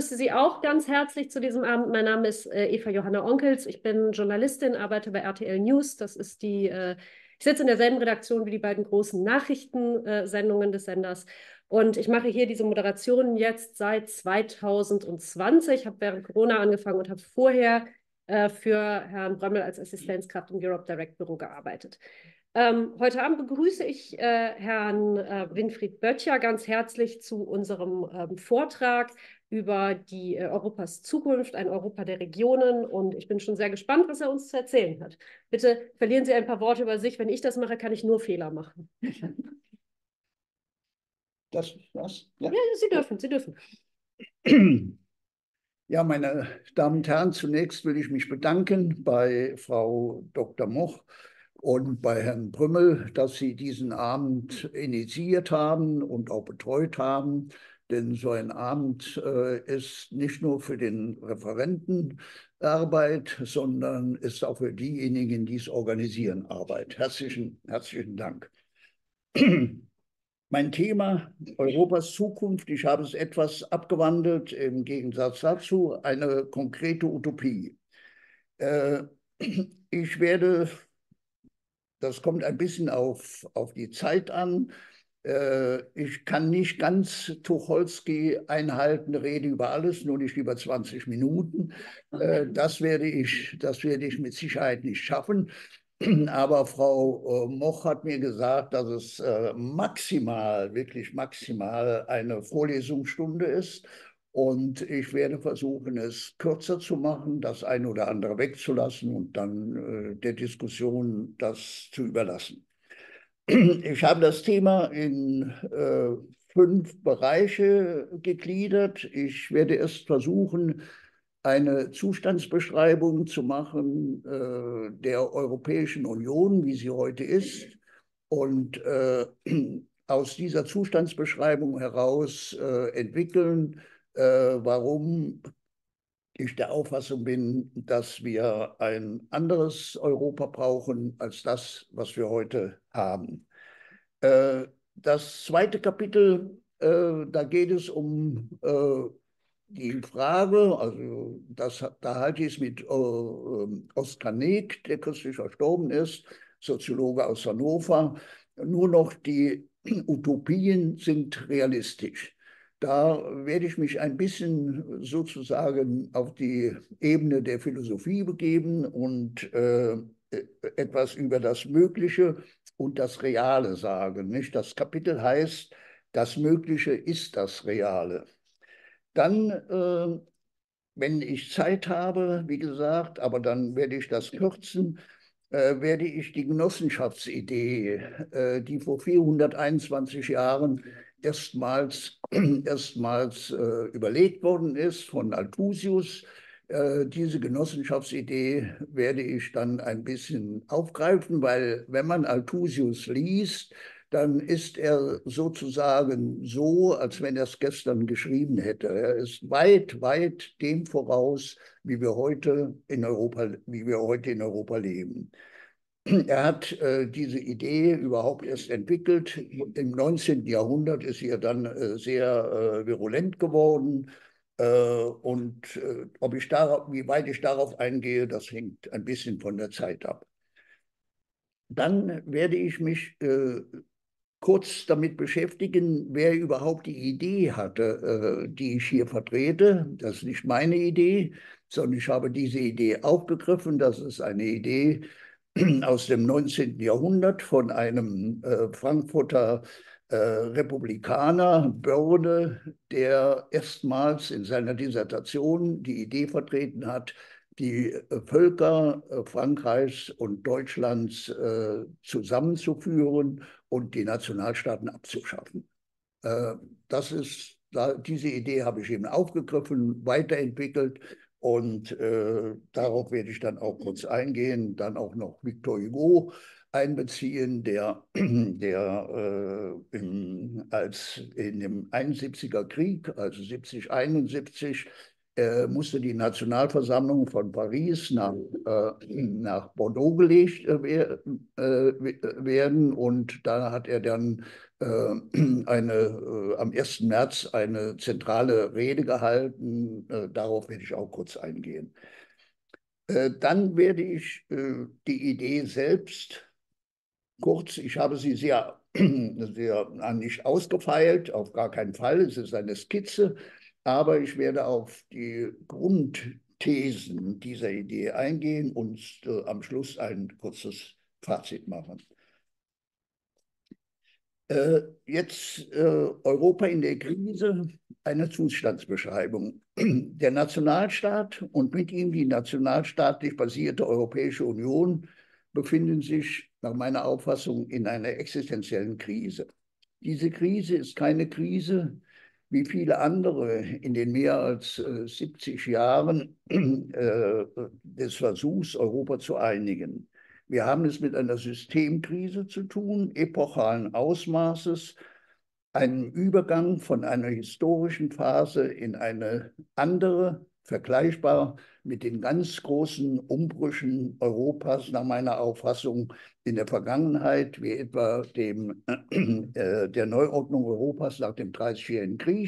begrüße Sie auch ganz herzlich zu diesem Abend. Mein Name ist Eva Johanna Onkels. Ich bin Journalistin, arbeite bei RTL News. Ich sitze in derselben Redaktion wie die beiden großen Nachrichtensendungen des Senders. Und ich mache hier diese Moderation jetzt seit 2020. Ich habe während Corona angefangen und habe vorher für Herrn Brömmel als Assistenzkraft im Europe Direct Büro gearbeitet. Heute Abend begrüße ich Herrn Winfried Böttcher ganz herzlich zu unserem Vortrag über die Europas Zukunft, ein Europa der Regionen. Und ich bin schon sehr gespannt, was er uns zu erzählen hat. Bitte verlieren Sie ein paar Worte über sich. Wenn ich das mache, kann ich nur Fehler machen. Das? Ja. Ja, Sie dürfen, Sie dürfen. Ja, meine Damen und Herren, zunächst will ich mich bedanken bei Frau Dr. Moch und bei Herrn Brümmel, dass Sie diesen Abend initiiert haben und auch betreut haben. Denn so ein Abend ist nicht nur für den Referenten Arbeit, sondern ist auch für diejenigen, die es organisieren, Arbeit. Herzlichen Dank. Mein Thema, Europas Zukunft, ich habe es etwas abgewandelt, im Gegensatz dazu, eine konkrete Utopie. Ich werde, das kommt ein bisschen auf die Zeit an, ich kann nicht ganz Tucholsky einhalten, Rede über alles, nur nicht über 20 Minuten. Das werde ich mit Sicherheit nicht schaffen. Aber Frau Moch hat mir gesagt, dass es maximal, wirklich maximal eine Vorlesungsstunde ist. Und ich werde versuchen, es kürzer zu machen, das eine oder andere wegzulassen und dann der Diskussion das zu überlassen. Ich habe das Thema in 5 Bereiche gegliedert. Ich werde erst versuchen, eine Zustandsbeschreibung zu machen der Europäischen Union, wie sie heute ist. Und aus dieser Zustandsbeschreibung heraus entwickeln, warum ich der Auffassung bin, dass wir ein anderes Europa brauchen als das, was wir heute haben. Das zweite Kapitel, da geht es um die Frage, also da halte ich es mit Oskar Neg, der kürzlich verstorben ist, Soziologe aus Hannover, nur noch die Utopien sind realistisch. Da werde ich mich ein bisschen sozusagen auf die Ebene der Philosophie begeben und etwas über das Mögliche und das Reale sagen. Nicht? Das Kapitel heißt, das Mögliche ist das Reale. Dann, wenn ich Zeit habe, wie gesagt, aber dann werde ich das kürzen, werde ich die Genossenschaftsidee, die vor 421 Jahren erstmals überlegt worden ist von Althusius, diese Genossenschaftsidee werde ich dann ein bisschen aufgreifen, weil wenn man Althusius liest, dann ist er sozusagen so, als wenn er es gestern geschrieben hätte. Er ist weit, weit dem voraus, wie wir heute in Europa leben. Er hat diese Idee überhaupt erst entwickelt. Im 19. Jahrhundert ist sie ja dann sehr virulent geworden. Wie weit ich darauf eingehe, das hängt ein bisschen von der Zeit ab. Dann werde ich mich kurz damit beschäftigen, wer überhaupt die Idee hatte, die ich hier vertrete. Das ist nicht meine Idee, sondern ich habe diese Idee aufgegriffen. Das ist eine Idee aus dem 19. Jahrhundert von einem Frankfurter Republikaner, Börde, der erstmals in seiner Dissertation die Idee vertreten hat, die Völker Frankreichs und Deutschlands zusammenzuführen und die Nationalstaaten abzuschaffen. Äh, diese Idee habe ich eben aufgegriffen, weiterentwickelt und darauf werde ich dann auch kurz eingehen, dann auch noch Victor Hugo einbeziehen, als in dem 71er Krieg, also 70, 71, musste die Nationalversammlung von Paris nach Bordeaux gelegt werden. Und da hat er dann am 1. März eine zentrale Rede gehalten. Darauf werde ich auch kurz eingehen. Dann werde ich die Idee selbst kurz, ich habe sie sehr, sehr nicht ausgefeilt, auf gar keinen Fall. Es ist eine Skizze, aber ich werde auf die Grundthesen dieser Idee eingehen und am Schluss ein kurzes Fazit machen. Jetzt Europa in der Krise, eine Zustandsbeschreibung. Der Nationalstaat und mit ihm die nationalstaatlich basierte Europäische Union befinden sich nach meiner Auffassung in einer existenziellen Krise. Diese Krise ist keine Krise wie viele andere in den mehr als 70 Jahren des Versuchs, Europa zu einigen. Wir haben es mit einer Systemkrise zu tun, epochalen Ausmaßes, einem Übergang von einer historischen Phase in eine andere, vergleichbar mit den ganz großen Umbrüchen Europas nach meiner Auffassung in der Vergangenheit, wie etwa der Neuordnung Europas nach dem Dreißigjährigen Krieg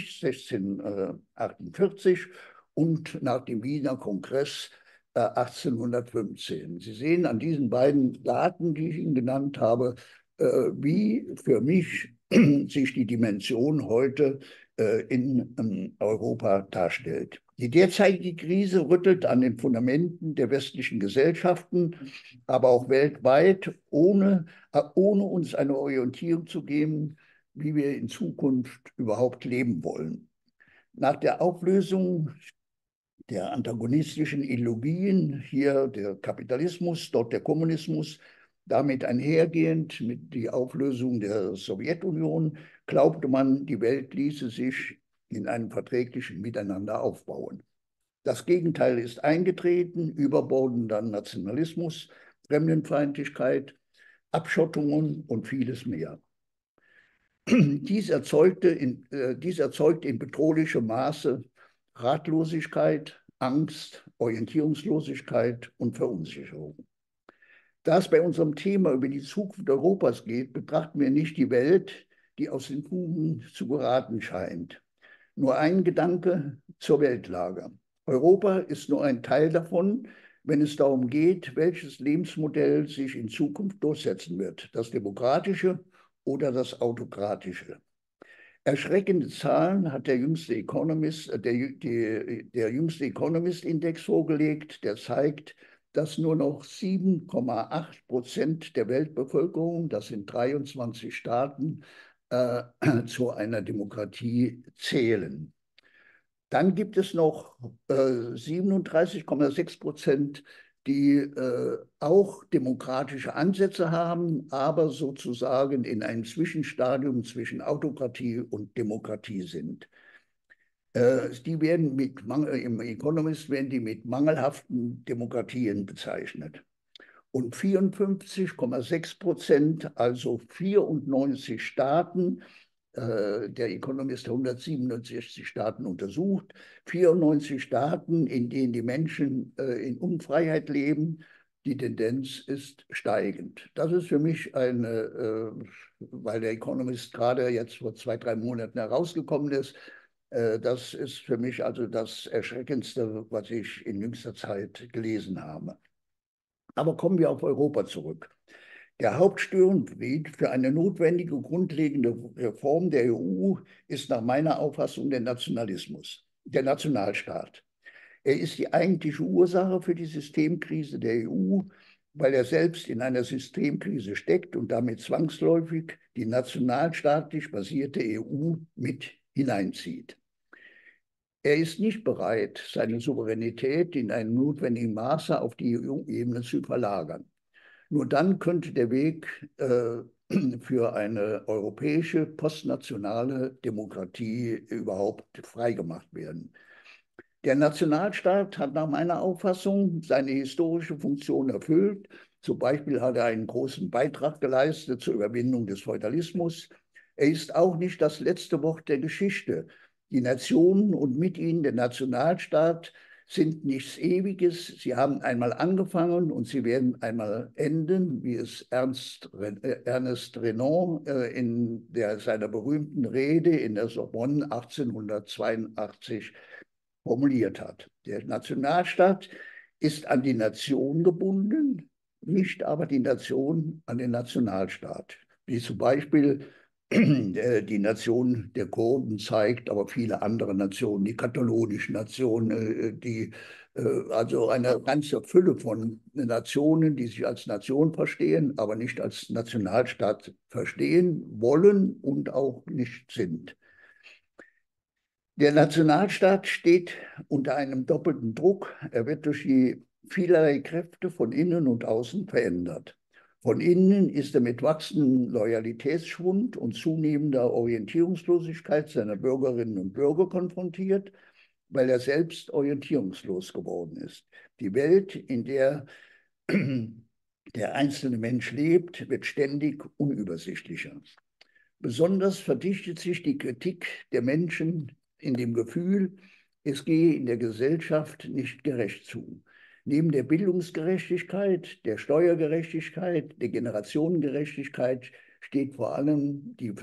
1648 und nach dem Wiener Kongress 1815. Sie sehen an diesen beiden Daten, die ich Ihnen genannt habe, wie für mich sich die Dimension heute in Europa darstellt. Die derzeitige Krise rüttelt an den Fundamenten der westlichen Gesellschaften, aber auch weltweit, ohne uns eine Orientierung zu geben, wie wir in Zukunft überhaupt leben wollen. Nach der Auflösung der antagonistischen Ideologien, hier der Kapitalismus, dort der Kommunismus, damit einhergehend mit der Auflösung der Sowjetunion, glaubte man, die Welt ließe sich in einem verträglichen Miteinander aufbauen. Das Gegenteil ist eingetreten, überbordender Nationalismus, Fremdenfeindlichkeit, Abschottungen und vieles mehr. Dies erzeugte in bedrohlichem Maße Ratlosigkeit, Angst, Orientierungslosigkeit und Verunsicherung. Da es bei unserem Thema über die Zukunft Europas geht, betrachten wir nicht die Welt, die aus den Fugen zu geraten scheint. Nur ein Gedanke zur Weltlage. Europa ist nur ein Teil davon, wenn es darum geht, welches Lebensmodell sich in Zukunft durchsetzen wird, das demokratische oder das autokratische. Erschreckende Zahlen hat der jüngste Economist-Index vorgelegt, der zeigt, dass nur noch 7,8% der Weltbevölkerung, das sind 23 Staaten, zu einer Demokratie zählen. Dann gibt es noch 37,6%, die auch demokratische Ansätze haben, aber sozusagen in einem Zwischenstadium zwischen Autokratie und Demokratie sind. Die werden im Economist werden die mit mangelhaften Demokratien bezeichnet. Und 54,6%, also 94 Staaten, der Economist 167 Staaten untersucht, 94 Staaten, in denen die Menschen in Unfreiheit leben. Die Tendenz ist steigend. Das ist für mich weil der Economist gerade jetzt vor 2-3 Monaten herausgekommen ist, das ist für mich also das Erschreckendste, was ich in jüngster Zeit gelesen habe. Aber kommen wir auf Europa zurück. Der Hauptstörenfried für eine notwendige grundlegende Reform der EU ist nach meiner Auffassung der Nationalismus, der Nationalstaat. Er ist die eigentliche Ursache für die Systemkrise der EU, weil er selbst in einer Systemkrise steckt und damit zwangsläufig die nationalstaatlich basierte EU mit hineinzieht. Er ist nicht bereit, seine Souveränität in einem notwendigen Maße auf die EU-Ebene zu verlagern. Nur dann könnte der Weg für eine europäische postnationale Demokratie überhaupt freigemacht werden. Der Nationalstaat hat nach meiner Auffassung seine historische Funktion erfüllt. Zum Beispiel hat er einen großen Beitrag geleistet zur Überwindung des Feudalismus. Er ist auch nicht das letzte Wort der Geschichte. Die Nationen und mit ihnen der Nationalstaat sind nichts Ewiges. Sie haben einmal angefangen und sie werden einmal enden, wie es Ernest Renan in seiner berühmten Rede in der Sorbonne 1882 formuliert hat. Der Nationalstaat ist an die Nation gebunden, nicht aber die Nation an den Nationalstaat, wie zum Beispiel die Nation der Kurden zeigt, aber viele andere Nationen, die katalonischen Nationen, also eine ganze Fülle von Nationen, die sich als Nation verstehen, aber nicht als Nationalstaat verstehen wollen und auch nicht sind. Der Nationalstaat steht unter einem doppelten Druck. Er wird durch die vielerlei Kräfte von innen und außen verändert. Von innen ist er mit wachsendem Loyalitätsschwund und zunehmender Orientierungslosigkeit seiner Bürgerinnen und Bürger konfrontiert, weil er selbst orientierungslos geworden ist. Die Welt, in der der einzelne Mensch lebt, wird ständig unübersichtlicher. Besonders verdichtet sich die Kritik der Menschen in dem Gefühl, es gehe in der Gesellschaft nicht gerecht zu. Neben der Bildungsgerechtigkeit, der Steuergerechtigkeit, der Generationengerechtigkeit steht vor allem die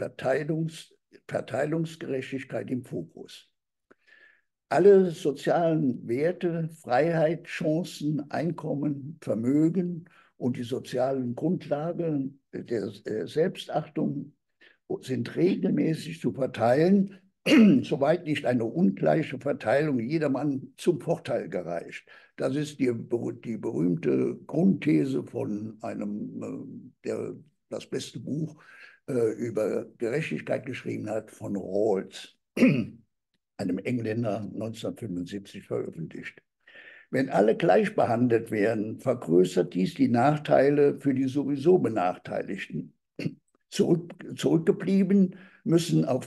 Verteilungsgerechtigkeit im Fokus. Alle sozialen Werte, Freiheit, Chancen, Einkommen, Vermögen und die sozialen Grundlagen der Selbstachtung sind regelmäßig zu verteilen, soweit nicht eine ungleiche Verteilung jedermann zum Vorteil gereicht. Das ist die berühmte Grundthese von einem, der das beste Buch über Gerechtigkeit geschrieben hat, von Rawls, einem Engländer, 1975 veröffentlicht. Wenn alle gleich behandelt werden, vergrößert dies die Nachteile für die sowieso Benachteiligten. Zurückgebliebene müssen auf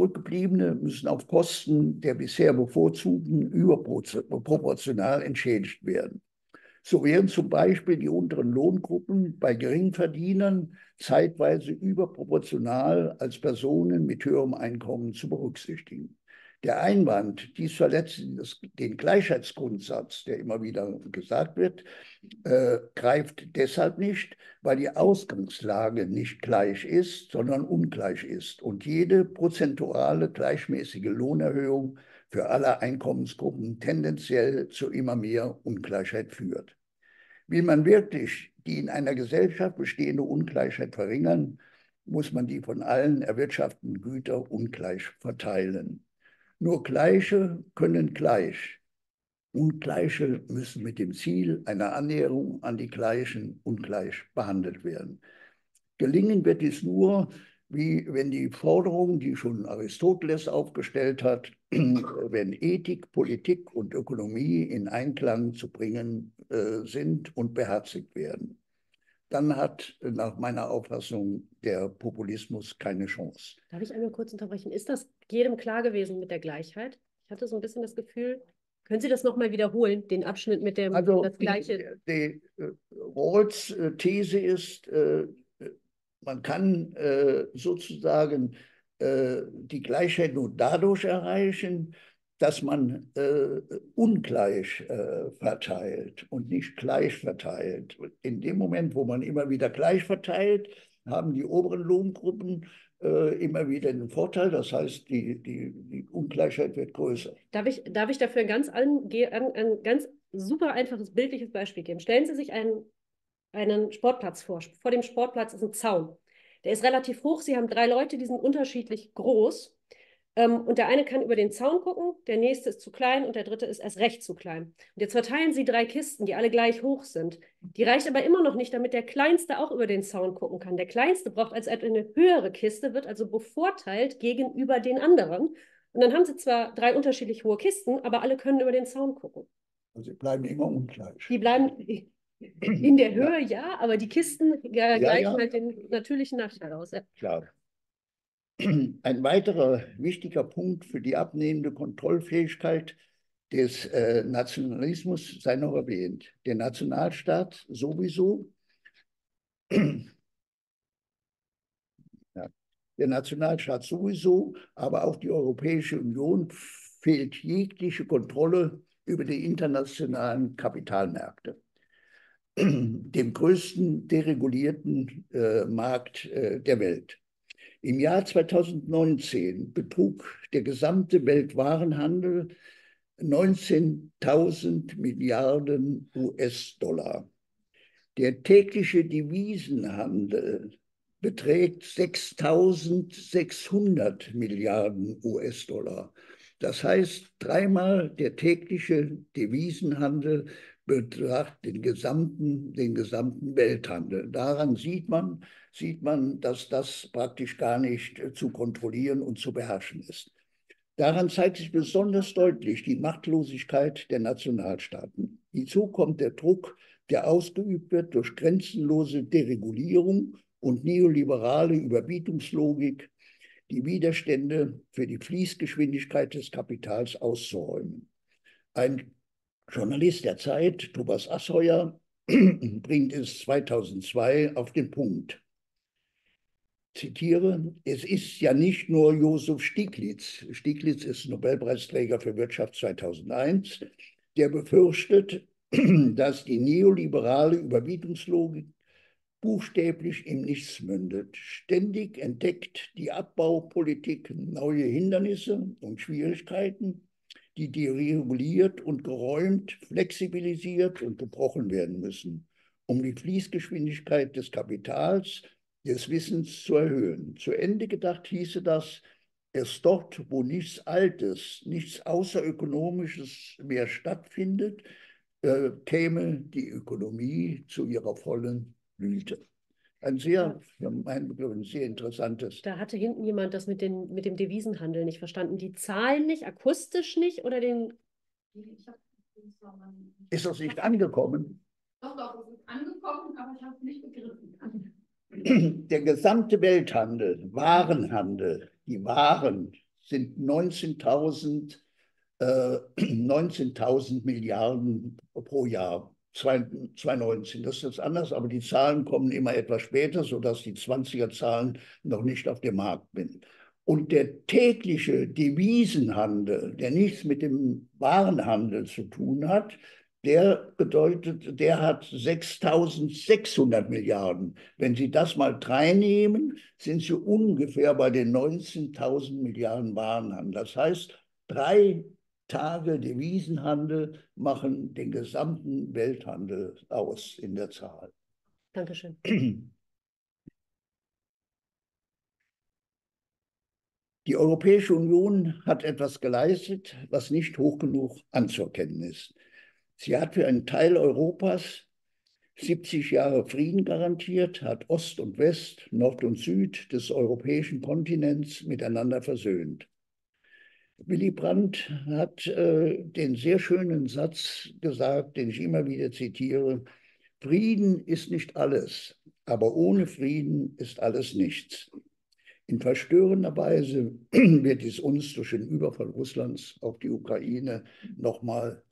Kosten der bisher Bevorzugten überproportional entschädigt werden. So werden zum Beispiel die unteren Lohngruppen bei Geringverdienern zeitweise überproportional als Personen mit höherem Einkommen zu berücksichtigen. Der Einwand, dies verletzt den Gleichheitsgrundsatz, der immer wieder gesagt wird, greift deshalb nicht, weil die Ausgangslage nicht gleich ist, sondern ungleich ist und jede prozentuale gleichmäßige Lohnerhöhung für alle Einkommensgruppen tendenziell zu immer mehr Ungleichheit führt. Will man wirklich die in einer Gesellschaft bestehende Ungleichheit verringern, muss man die von allen erwirtschafteten Güter ungleich verteilen. Nur Gleiche können gleich. Ungleiche müssen mit dem Ziel einer Annäherung an die Gleichen ungleich behandelt werden. Gelingen wird dies nur, wie wenn die Forderungen, die schon Aristoteles aufgestellt hat, wenn Ethik, Politik und Ökonomie in Einklang zu bringen sind und beherzigt werden. Dann hat nach meiner Auffassung der Populismus keine Chance. Darf ich einmal kurz unterbrechen? Ist das jedem klar gewesen mit der Gleichheit? Ich hatte so ein bisschen das Gefühl, können Sie das nochmal wiederholen, den Abschnitt mit dem das Gleiche? Die Rawls These ist, man kann sozusagen die Gleichheit nur dadurch erreichen, dass man ungleich verteilt und nicht gleich verteilt. In dem Moment, wo man immer wieder gleich verteilt, haben die oberen Lohngruppen immer wieder einen Vorteil. Das heißt, die Ungleichheit wird größer. Darf ich dafür ein ganz super einfaches bildliches Beispiel geben? Stellen Sie sich einen Sportplatz vor. Vor dem Sportplatz ist ein Zaun. Der ist relativ hoch. Sie haben 3 Leute, die sind unterschiedlich groß. Und der eine kann über den Zaun gucken, der nächste ist zu klein und der dritte ist erst recht zu klein. Und jetzt verteilen Sie 3 Kisten, die alle gleich hoch sind. Die reicht aber immer noch nicht, damit der Kleinste auch über den Zaun gucken kann. Der Kleinste braucht also eine höhere Kiste, wird also bevorteilt gegenüber den anderen. Und dann haben Sie zwar 3 unterschiedlich hohe Kisten, aber alle können über den Zaun gucken. Also sie bleiben immer ungleich. Die bleiben in der Höhe, ja, aber die Kisten gleichen halt den natürlichen Nachteil aus. Ja. Klar. Ein weiterer wichtiger Punkt für die abnehmende Kontrollfähigkeit des Nationalismus sei noch erwähnt. Der Nationalstaat sowieso, ja, Der Nationalstaat sowieso, aber auch die Europäische Union fehlt jegliche Kontrolle über die internationalen Kapitalmärkte, dem größten deregulierten Markt der Welt. Im Jahr 2019 betrug der gesamte Weltwarenhandel 19.000 Milliarden US-Dollar. Der tägliche Devisenhandel beträgt 6.600 Milliarden US-Dollar. Das heißt, dreimal der tägliche Devisenhandel betrachtet den gesamten Welthandel. Daran sieht man, dass das praktisch gar nicht zu kontrollieren und zu beherrschen ist. Daran zeigt sich besonders deutlich die Machtlosigkeit der Nationalstaaten. Hinzu kommt der Druck, der ausgeübt wird durch grenzenlose Deregulierung und neoliberale Überbietungslogik, die Widerstände für die Fließgeschwindigkeit des Kapitals auszuräumen. Ein Journalist der Zeit, Thomas Asheuer, bringt es 2002 auf den Punkt. Zitiere, es ist ja nicht nur Josef Stiglitz, Stiglitz ist Nobelpreisträger für Wirtschaft 2001, der befürchtet, dass die neoliberale Überbietungslogik buchstäblich im Nichts mündet. Ständig entdeckt die Abbaupolitik neue Hindernisse und Schwierigkeiten, die dereguliert und geräumt, flexibilisiert und gebrochen werden müssen, um die Fließgeschwindigkeit des Kapitals, des Wissens zu erhöhen. Zu Ende gedacht hieße das, erst dort, wo nichts Altes, nichts Außerökonomisches mehr stattfindet, käme die Ökonomie zu ihrer vollen Blüte. Ein sehr, für meinen Begriff, ein sehr interessantes. Da hatte hinten jemand das mit dem Devisenhandel nicht verstanden. Die Zahlen nicht, akustisch nicht oder den. Ist das nicht angekommen? Doch, es ist angekommen, aber ich habe es nicht begriffen. Der gesamte Welthandel, Warenhandel, die Waren sind 19.000 Milliarden pro Jahr, 2019. Das ist jetzt anders, aber die Zahlen kommen immer etwas später, sodass die 20er-Zahlen noch nicht auf dem Markt sind. Und der tägliche Devisenhandel, der nichts mit dem Warenhandel zu tun hat, der hat 6.600 Milliarden. Wenn Sie das mal 3 nehmen, sind Sie ungefähr bei den 19.000 Milliarden Warenhandel. Das heißt, 3 Tage Devisenhandel machen den gesamten Welthandel aus in der Zahl. Dankeschön. Die Europäische Union hat etwas geleistet, was nicht hoch genug anzuerkennen ist. Sie hat für einen Teil Europas 70 Jahre Frieden garantiert, hat Ost und West, Nord und Süd des europäischen Kontinents miteinander versöhnt. Willy Brandt hat den sehr schönen Satz gesagt, den ich immer wieder zitiere: Frieden ist nicht alles, aber ohne Frieden ist alles nichts. In verstörender Weise wird es uns durch den Überfall Russlands auf die Ukraine nochmal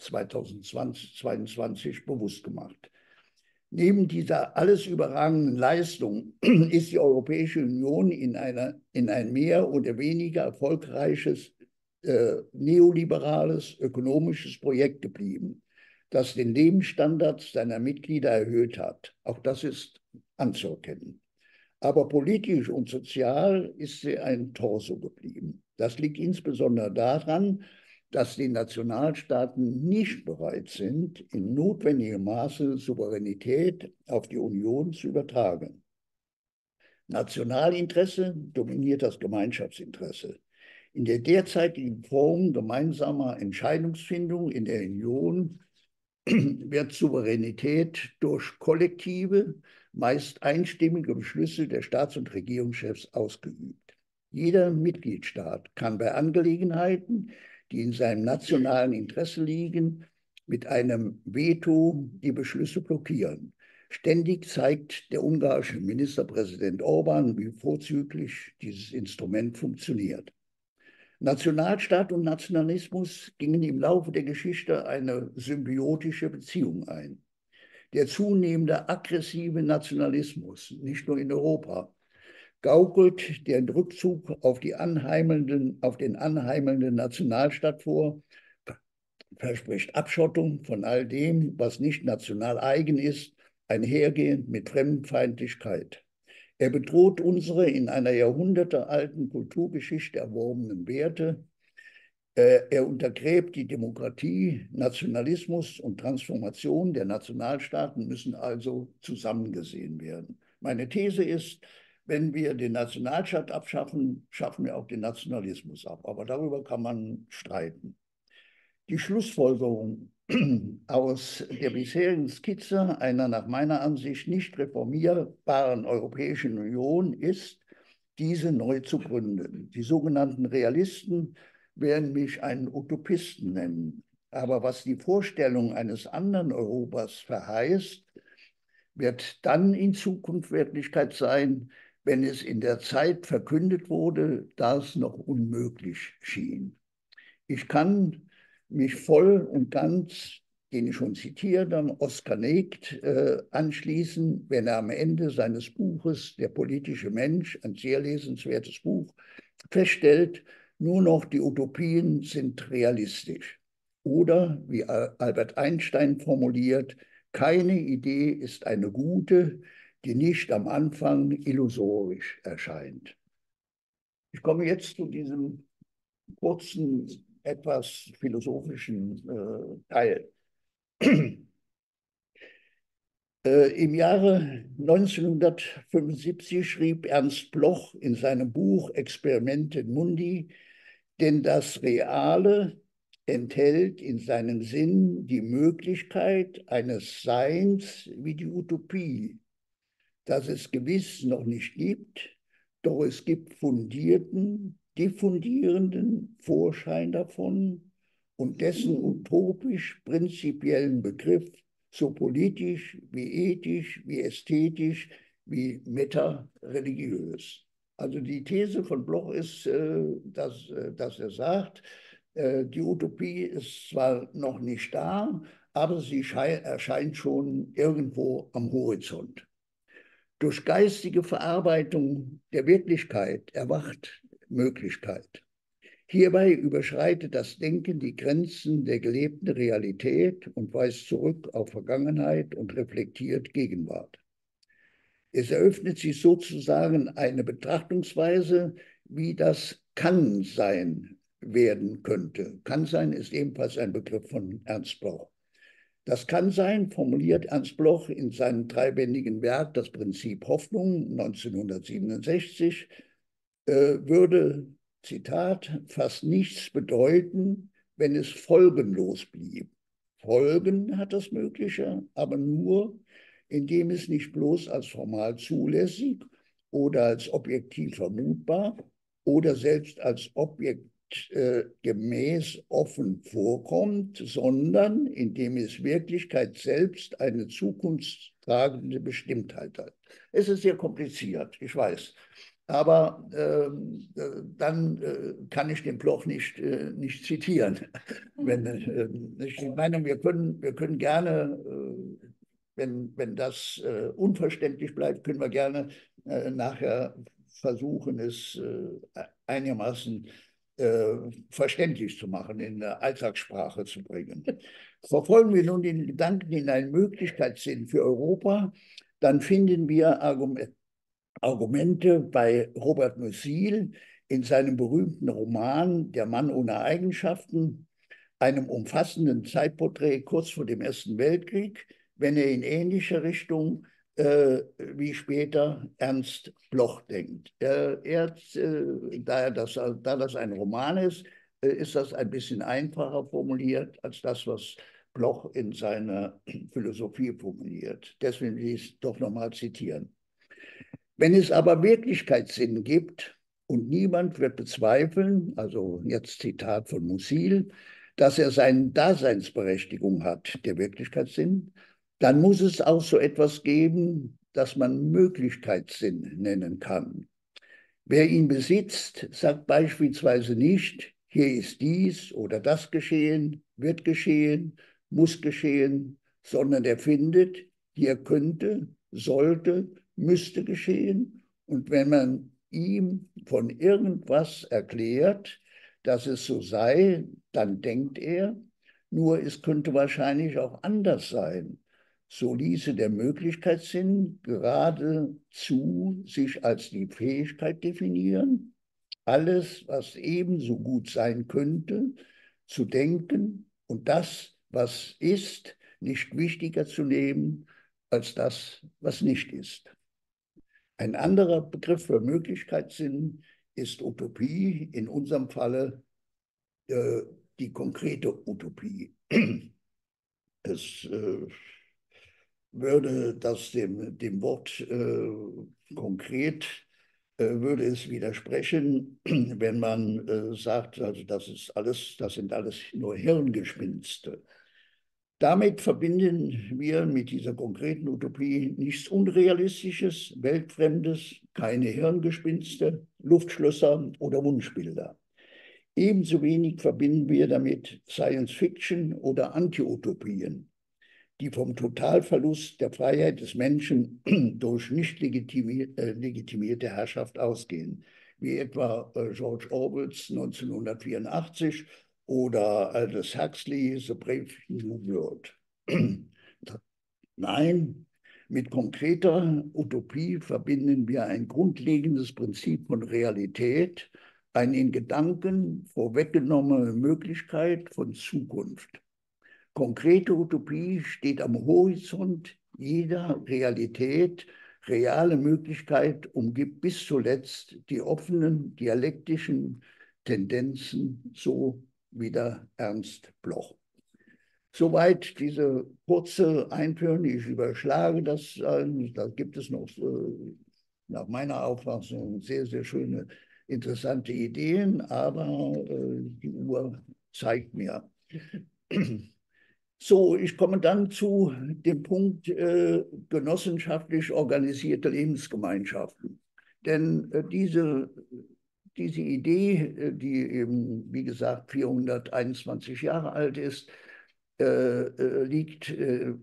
2022 bewusst gemacht. Neben dieser alles überragenden Leistung ist die Europäische Union in ein mehr oder weniger erfolgreiches neoliberales ökonomisches Projekt geblieben, das den Lebensstandard seiner Mitglieder erhöht hat. Auch das ist anzuerkennen. Aber politisch und sozial ist sie ein Torso geblieben. Das liegt insbesondere daran, dass die Nationalstaaten nicht bereit sind, in notwendigem Maße Souveränität auf die Union zu übertragen. Nationalinteresse dominiert das Gemeinschaftsinteresse. In der derzeitigen Form gemeinsamer Entscheidungsfindung in der Union wird Souveränität durch kollektive, meist einstimmige Beschlüsse der Staats- und Regierungschefs ausgeübt. Jeder Mitgliedstaat kann bei Angelegenheiten, die in seinem nationalen Interesse liegen, mit einem Veto die Beschlüsse blockieren. Ständig zeigt der ungarische Ministerpräsident Orbán, wie vorzüglich dieses Instrument funktioniert. Nationalstaat und Nationalismus gingen im Laufe der Geschichte eine symbiotische Beziehung ein. Der zunehmende aggressive Nationalismus, nicht nur in Europa, gaukelt den Rückzug auf den anheimelnden Nationalstaat vor, verspricht Abschottung von all dem, was nicht national eigen ist, einhergehend mit Fremdenfeindlichkeit. Er bedroht unsere in einer jahrhundertealten Kulturgeschichte erworbenen Werte. Er untergräbt die Demokratie. Nationalismus und Transformation der Nationalstaaten müssen also zusammengesehen werden. Meine These ist, wenn wir den Nationalstaat abschaffen, schaffen wir auch den Nationalismus ab. Aber darüber kann man streiten. Die Schlussfolgerung aus der bisherigen Skizze einer nach meiner Ansicht nicht reformierbaren Europäischen Union ist, diese neu zu gründen. Die sogenannten Realisten werden mich einen Utopisten nennen. Aber was die Vorstellung eines anderen Europas verheißt, wird dann in Zukunft Wirklichkeit sein, wenn es in der Zeit verkündet wurde, da es noch unmöglich schien. Ich kann mich voll und ganz, den ich schon zitiert habe, Oskar Negt anschließen, wenn er am Ende seines Buches Der politische Mensch, ein sehr lesenswertes Buch, feststellt, nur noch die Utopien sind realistisch. Oder, wie Albert Einstein formuliert, keine Idee ist eine gute, die nicht am Anfang illusorisch erscheint. Ich komme jetzt zu diesem kurzen, etwas philosophischen Teil. Im Jahre 1975 schrieb Ernst Bloch in seinem Buch Experimente Mundi, denn das Reale enthält in seinem Sinn die Möglichkeit eines Seins wie die Utopie, das es gewiss noch nicht gibt, doch es gibt diffundierenden Vorschein davon und dessen utopisch-prinzipiellen Begriff so politisch wie ethisch, wie ästhetisch, wie metareligiös. Also die These von Bloch ist, dass er sagt, die Utopie ist zwar noch nicht da, aber sie erscheint schon irgendwo am Horizont. Durch geistige Verarbeitung der Wirklichkeit erwacht Möglichkeit. Hierbei überschreitet das Denken die Grenzen der gelebten Realität und weist zurück auf Vergangenheit und reflektiert Gegenwart. Es eröffnet sich sozusagen eine Betrachtungsweise, wie das Kann-Sein werden könnte. Kann-Sein ist ebenfalls ein Begriff von Ernst Bloch. Das Kann-Sein formuliert Ernst Bloch in seinem dreibändigen Werk Das Prinzip Hoffnung 1967, würde, Zitat, fast nichts bedeuten, wenn es folgenlos blieb. Folgen hat das Mögliche, aber nur, indem es nicht bloß als formal zulässig oder als objektiv vermutbar oder selbst als objektgemäß offen vorkommt, sondern indem es Wirklichkeit selbst eine zukunftstragende Bestimmtheit hat. Es ist sehr kompliziert, ich weiß. Aber dann kann ich den Bloch nicht zitieren. Ich meine, wir können gerne, wenn das unverständlich bleibt, können wir gerne nachher versuchen, es einigermaßen verständlich zu machen, in der Alltagssprache zu bringen. Verfolgen wir nun den Gedanken in einen Möglichkeitssinn für Europa, dann finden wir Argumente bei Robert Musil in seinem berühmten Roman Der Mann ohne Eigenschaften, einem umfassenden Zeitporträt kurz vor dem Ersten Weltkrieg, wenn er in ähnlicher Richtung wie später Ernst Bloch denkt. Da das ein Roman ist das ein bisschen einfacher formuliert als das, was Bloch in seiner Philosophie formuliert. Deswegen will ich es doch nochmal zitieren. Wenn es aber Wirklichkeitssinn gibt, und niemand wird bezweifeln, also jetzt Zitat von Musil, dass er seine Daseinsberechtigung hat, der Wirklichkeitssinn, dann muss es auch so etwas geben, das man Möglichkeitssinn nennen kann. Wer ihn besitzt, sagt beispielsweise nicht, hier ist dies oder das geschehen, wird geschehen, muss geschehen, sondern er findet, hier könnte, sollte, müsste geschehen Und wenn man ihm von irgendwas erklärt, dass es so sei, dann denkt er, nur es könnte wahrscheinlich auch anders sein. So ließe der Möglichkeitssinn geradezu sich als die Fähigkeit definieren, alles, was ebenso gut sein könnte, zu denken und das, was ist, nicht wichtiger zu nehmen als das, was nicht ist. Ein anderer Begriff für Möglichkeitssinn ist Utopie, in unserem Falle die konkrete Utopie. Es würde das dem Wort konkret würde es widersprechen, wenn man sagt, also das sind alles nur Hirngespinste. Damit verbinden wir mit dieser konkreten Utopie nichts Unrealistisches, Weltfremdes, keine Hirngespinste, Luftschlösser oder Wunschbilder. Ebenso wenig verbinden wir damit Science Fiction oder Anti-Utopien, die vom Totalverlust der Freiheit des Menschen durch nicht legitimierte Herrschaft ausgehen, wie etwa George Orwells 1984 oder Aldous Huxley, The Brave New World. Nein, mit konkreter Utopie verbinden wir ein grundlegendes Prinzip von Realität, eine in Gedanken vorweggenommene Möglichkeit von Zukunft. Konkrete Utopie steht am Horizont jeder Realität, reale Möglichkeit umgibt bis zuletzt die offenen dialektischen Tendenzen, so wieder Ernst Bloch. Soweit diese kurze Einführung, ich überschlage das, da gibt es noch nach meiner Auffassung sehr, sehr schöne, interessante Ideen, aber die Uhr zeigt mir. So, ich komme dann zu dem Punkt genossenschaftlich organisierte Lebensgemeinschaften. Denn diese Idee, die eben, wie gesagt, 421 Jahre alt ist, liegt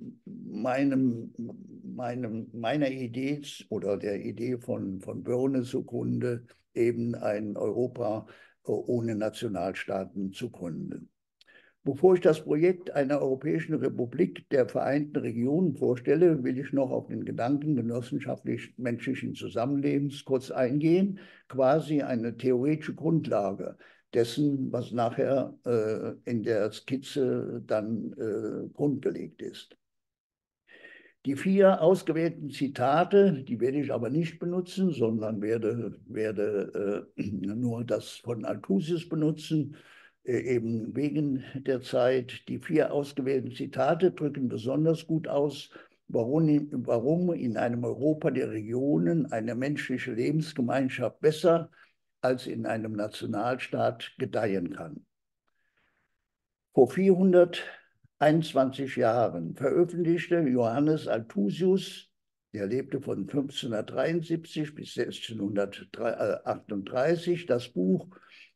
meiner Idee oder der Idee von Börne zugrunde, eben ein Europa ohne Nationalstaaten zu gründen. Bevor ich das Projekt einer Europäischen Republik der Vereinten Regionen vorstelle, will ich noch auf den Gedanken genossenschaftlich-menschlichen Zusammenlebens kurz eingehen, quasi eine theoretische Grundlage dessen, was nachher in der Skizze dann grundgelegt ist. Die 4 ausgewählten Zitate, die werde ich aber nicht benutzen, sondern werde nur das von Althusius benutzen, eben wegen der Zeit. Die 4 ausgewählten Zitate drücken besonders gut aus, warum in einem Europa der Regionen eine menschliche Lebensgemeinschaft besser als in einem Nationalstaat gedeihen kann. Vor 421 Jahren veröffentlichte Johannes Althusius, der lebte von 1573 bis 1638, das Buch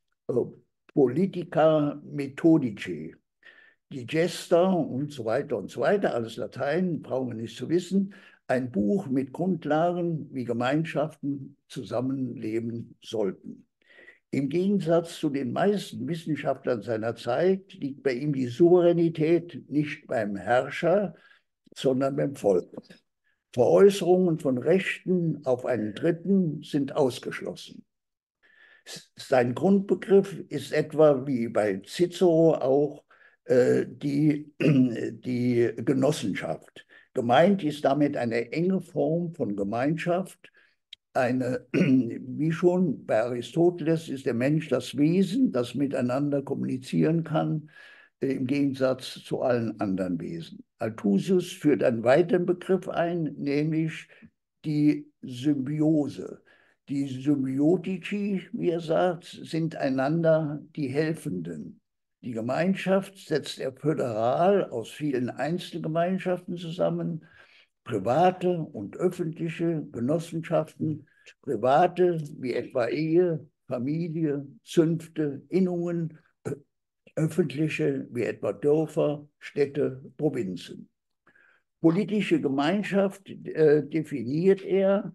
Politica Methodicae. Digesta und so weiter, alles Latein, brauchen wir nicht zu wissen. Ein Buch mit Grundlagen, wie Gemeinschaften zusammenleben sollten. Im Gegensatz zu den meisten Wissenschaftlern seiner Zeit liegt bei ihm die Souveränität nicht beim Herrscher, sondern beim Volk. Veräußerungen von Rechten auf einen Dritten sind ausgeschlossen. Sein Grundbegriff ist etwa wie bei Cicero auch die Genossenschaft. Gemeint ist damit eine enge Form von Gemeinschaft. Wie schon bei Aristoteles ist der Mensch das Wesen, das miteinander kommunizieren kann, im Gegensatz zu allen anderen Wesen. Althusius führt einen weiteren Begriff ein, nämlich die Symbiose. Die Symbiotici, wie er sagt, sind einander die Helfenden. Die Gemeinschaft setzt er föderal aus vielen Einzelgemeinschaften zusammen, private und öffentliche Genossenschaften, private wie etwa Ehe, Familie, Zünfte, Innungen, öffentliche wie etwa Dörfer, Städte, Provinzen. Politische Gemeinschaft definiert er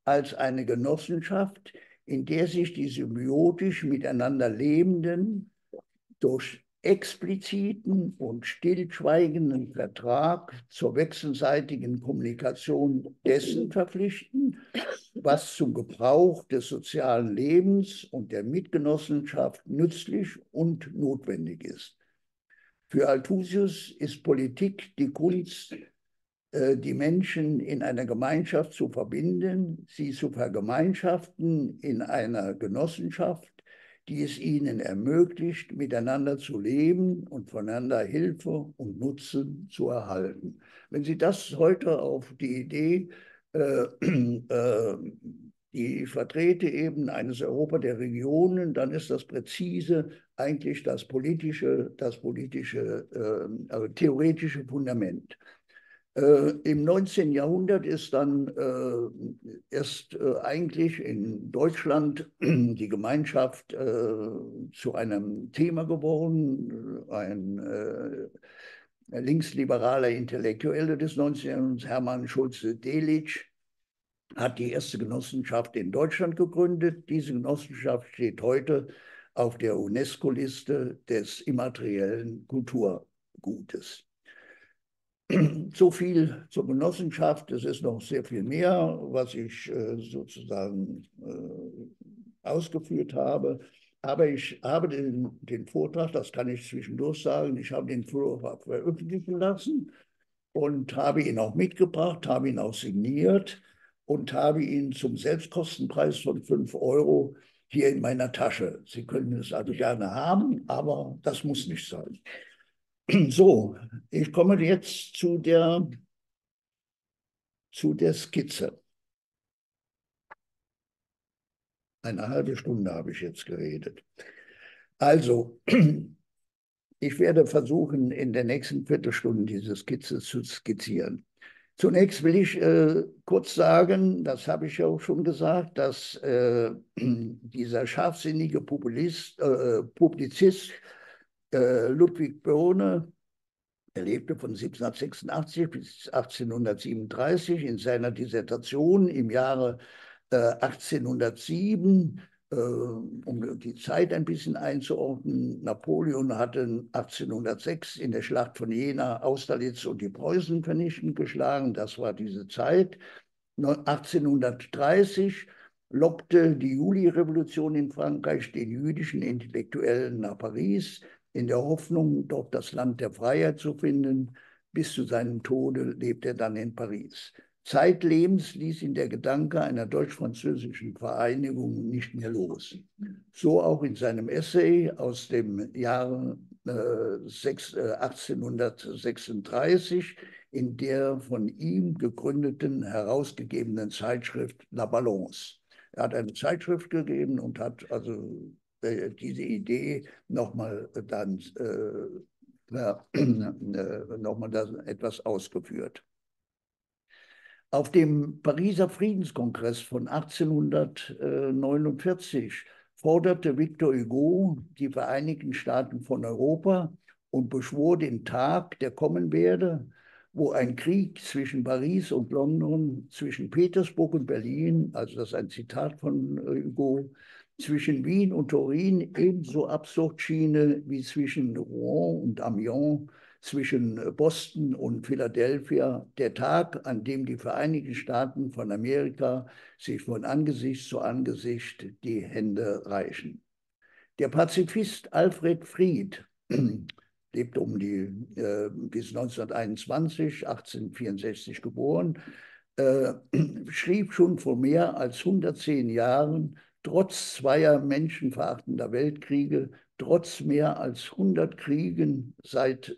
als eine Genossenschaft, in der sich die symbiotisch miteinander lebenden, durch expliziten und stillschweigenden Vertrag zur wechselseitigen Kommunikation dessen verpflichten, was zum Gebrauch des sozialen Lebens und der Mitgenossenschaft nützlich und notwendig ist. Für Althusius ist Politik die Kunst, die Menschen in einer Gemeinschaft zu verbinden, sie zu vergemeinschaften in einer Genossenschaft, die es ihnen ermöglicht, miteinander zu leben und voneinander Hilfe und Nutzen zu erhalten. Wenn Sie das heute auf die Idee, die ich vertrete, eben eines Europa der Regionen, dann ist das präzise eigentlich das also theoretische Fundament. Im 19. Jahrhundert ist dann erst eigentlich in Deutschland die Gemeinschaft zu einem Thema geworden. Ein linksliberaler Intellektuelle des 19. Jahrhunderts, Hermann Schulze-Delitzsch, hat die erste Genossenschaft in Deutschland gegründet. Diese Genossenschaft steht heute auf der UNESCO-Liste des immateriellen Kulturgutes. So viel zur Genossenschaft. Es ist noch sehr viel mehr, was ich sozusagen ausgeführt habe. Aber ich habe den Vortrag, das kann ich zwischendurch sagen, ich habe den Vortrag veröffentlichen lassen und habe ihn auch mitgebracht, habe ihn auch signiert und habe ihn zum Selbstkostenpreis von 5 € hier in meiner Tasche. Sie können es also gerne haben, aber das muss nicht sein. So, ich komme jetzt zu der Skizze. Eine halbe Stunde habe ich jetzt geredet. Also, ich werde versuchen, in der nächsten Viertelstunde diese Skizze zu skizzieren. Zunächst will ich kurz sagen, das habe ich ja auch schon gesagt, dass dieser scharfsinnige Publizist Ludwig Börne, er lebte von 1786 bis 1837, in seiner Dissertation im Jahre 1807, um die Zeit ein bisschen einzuordnen. Napoleon hatte 1806 in der Schlacht von Jena Austerlitz und die Preußen vernichtend geschlagen. Das war diese Zeit. 1830 lockte die Julirevolution in Frankreich den jüdischen Intellektuellen nach Paris, in der Hoffnung, dort das Land der Freiheit zu finden. Bis zu seinem Tode lebte er dann in Paris. Zeitlebens ließ ihn der Gedanke einer deutsch-französischen Vereinigung nicht mehr los. So auch in seinem Essay aus dem Jahre 1836, in der von ihm gegründeten, herausgegebenen Zeitschrift La Balance. Er hat eine Zeitschrift gegeben und hat also diese Idee nochmal dann etwas ausgeführt. Auf dem Pariser Friedenskongress von 1849 forderte Victor Hugo die Vereinigten Staaten von Europa und beschwor den Tag, der kommen werde, wo ein Krieg zwischen Paris und London, zwischen Petersburg und Berlin, also das ist ein Zitat von Hugo, zwischen Wien und Turin ebenso absurd schiene wie zwischen Rouen und Amiens, zwischen Boston und Philadelphia, der Tag, an dem die Vereinigten Staaten von Amerika sich von Angesicht zu Angesicht die Hände reichen. Der Pazifist Alfred Fried lebte bis 1921, 1864 geboren, schrieb schon vor mehr als 110 Jahren, trotz zweier menschenverachtender Weltkriege, trotz mehr als 100 Kriegen seit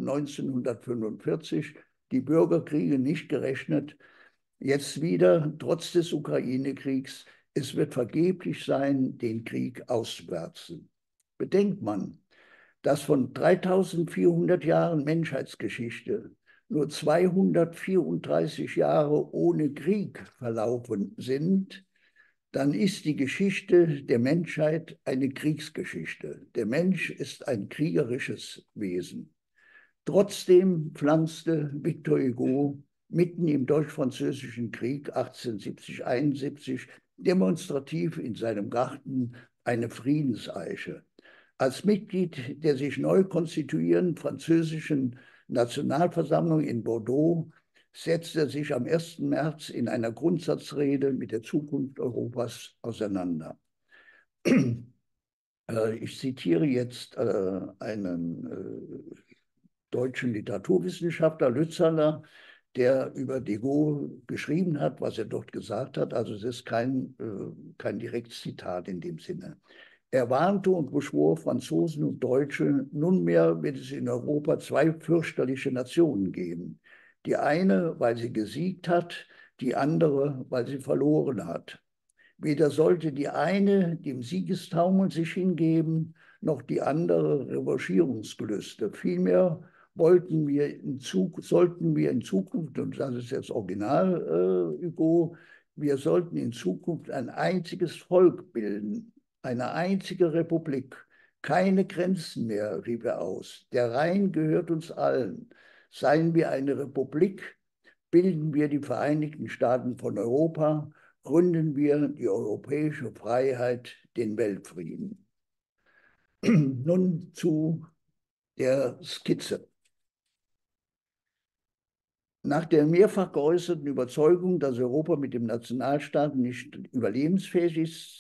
1945, die Bürgerkriege nicht gerechnet, jetzt wieder, trotz des Ukraine-Kriegs, es wird vergeblich sein, den Krieg auszuwärzen. Bedenkt man, dass von 3400 Jahren Menschheitsgeschichte nur 234 Jahre ohne Krieg verlaufen sind, dann ist die Geschichte der Menschheit eine Kriegsgeschichte. Der Mensch ist ein kriegerisches Wesen. Trotzdem pflanzte Victor Hugo mitten im Deutsch-Französischen Krieg 1870-71 demonstrativ in seinem Garten eine Friedenseiche. Als Mitglied der sich neu konstituierenden französischen Nationalversammlung in Bordeaux setzte er sich am 1. März in einer Grundsatzrede mit der Zukunft Europas auseinander. Ich zitiere jetzt einen deutschen Literaturwissenschaftler, Lützerler, der über de Gaulle geschrieben hat, was er dort gesagt hat. Also es ist kein Direktzitat in dem Sinne. Er warnte und beschwor Franzosen und Deutsche, nunmehr wird es in Europa zwei fürchterliche Nationen geben. Die eine, weil sie gesiegt hat, die andere, weil sie verloren hat. Weder sollte die eine dem Siegestaumel sich hingeben, noch die andere Revanchierungsgelüste. Vielmehr sollten wir in Zukunft, und das ist jetzt Original, Hugo, wir sollten in Zukunft ein einziges Volk bilden, eine einzige Republik, keine Grenzen mehr, rief er aus. Der Rhein gehört uns allen. Seien wir eine Republik, bilden wir die Vereinigten Staaten von Europa, gründen wir die europäische Freiheit, den Weltfrieden. Nun zu der Skizze. Nach der mehrfach geäußerten Überzeugung, dass Europa mit dem Nationalstaat nicht überlebensfähig ist,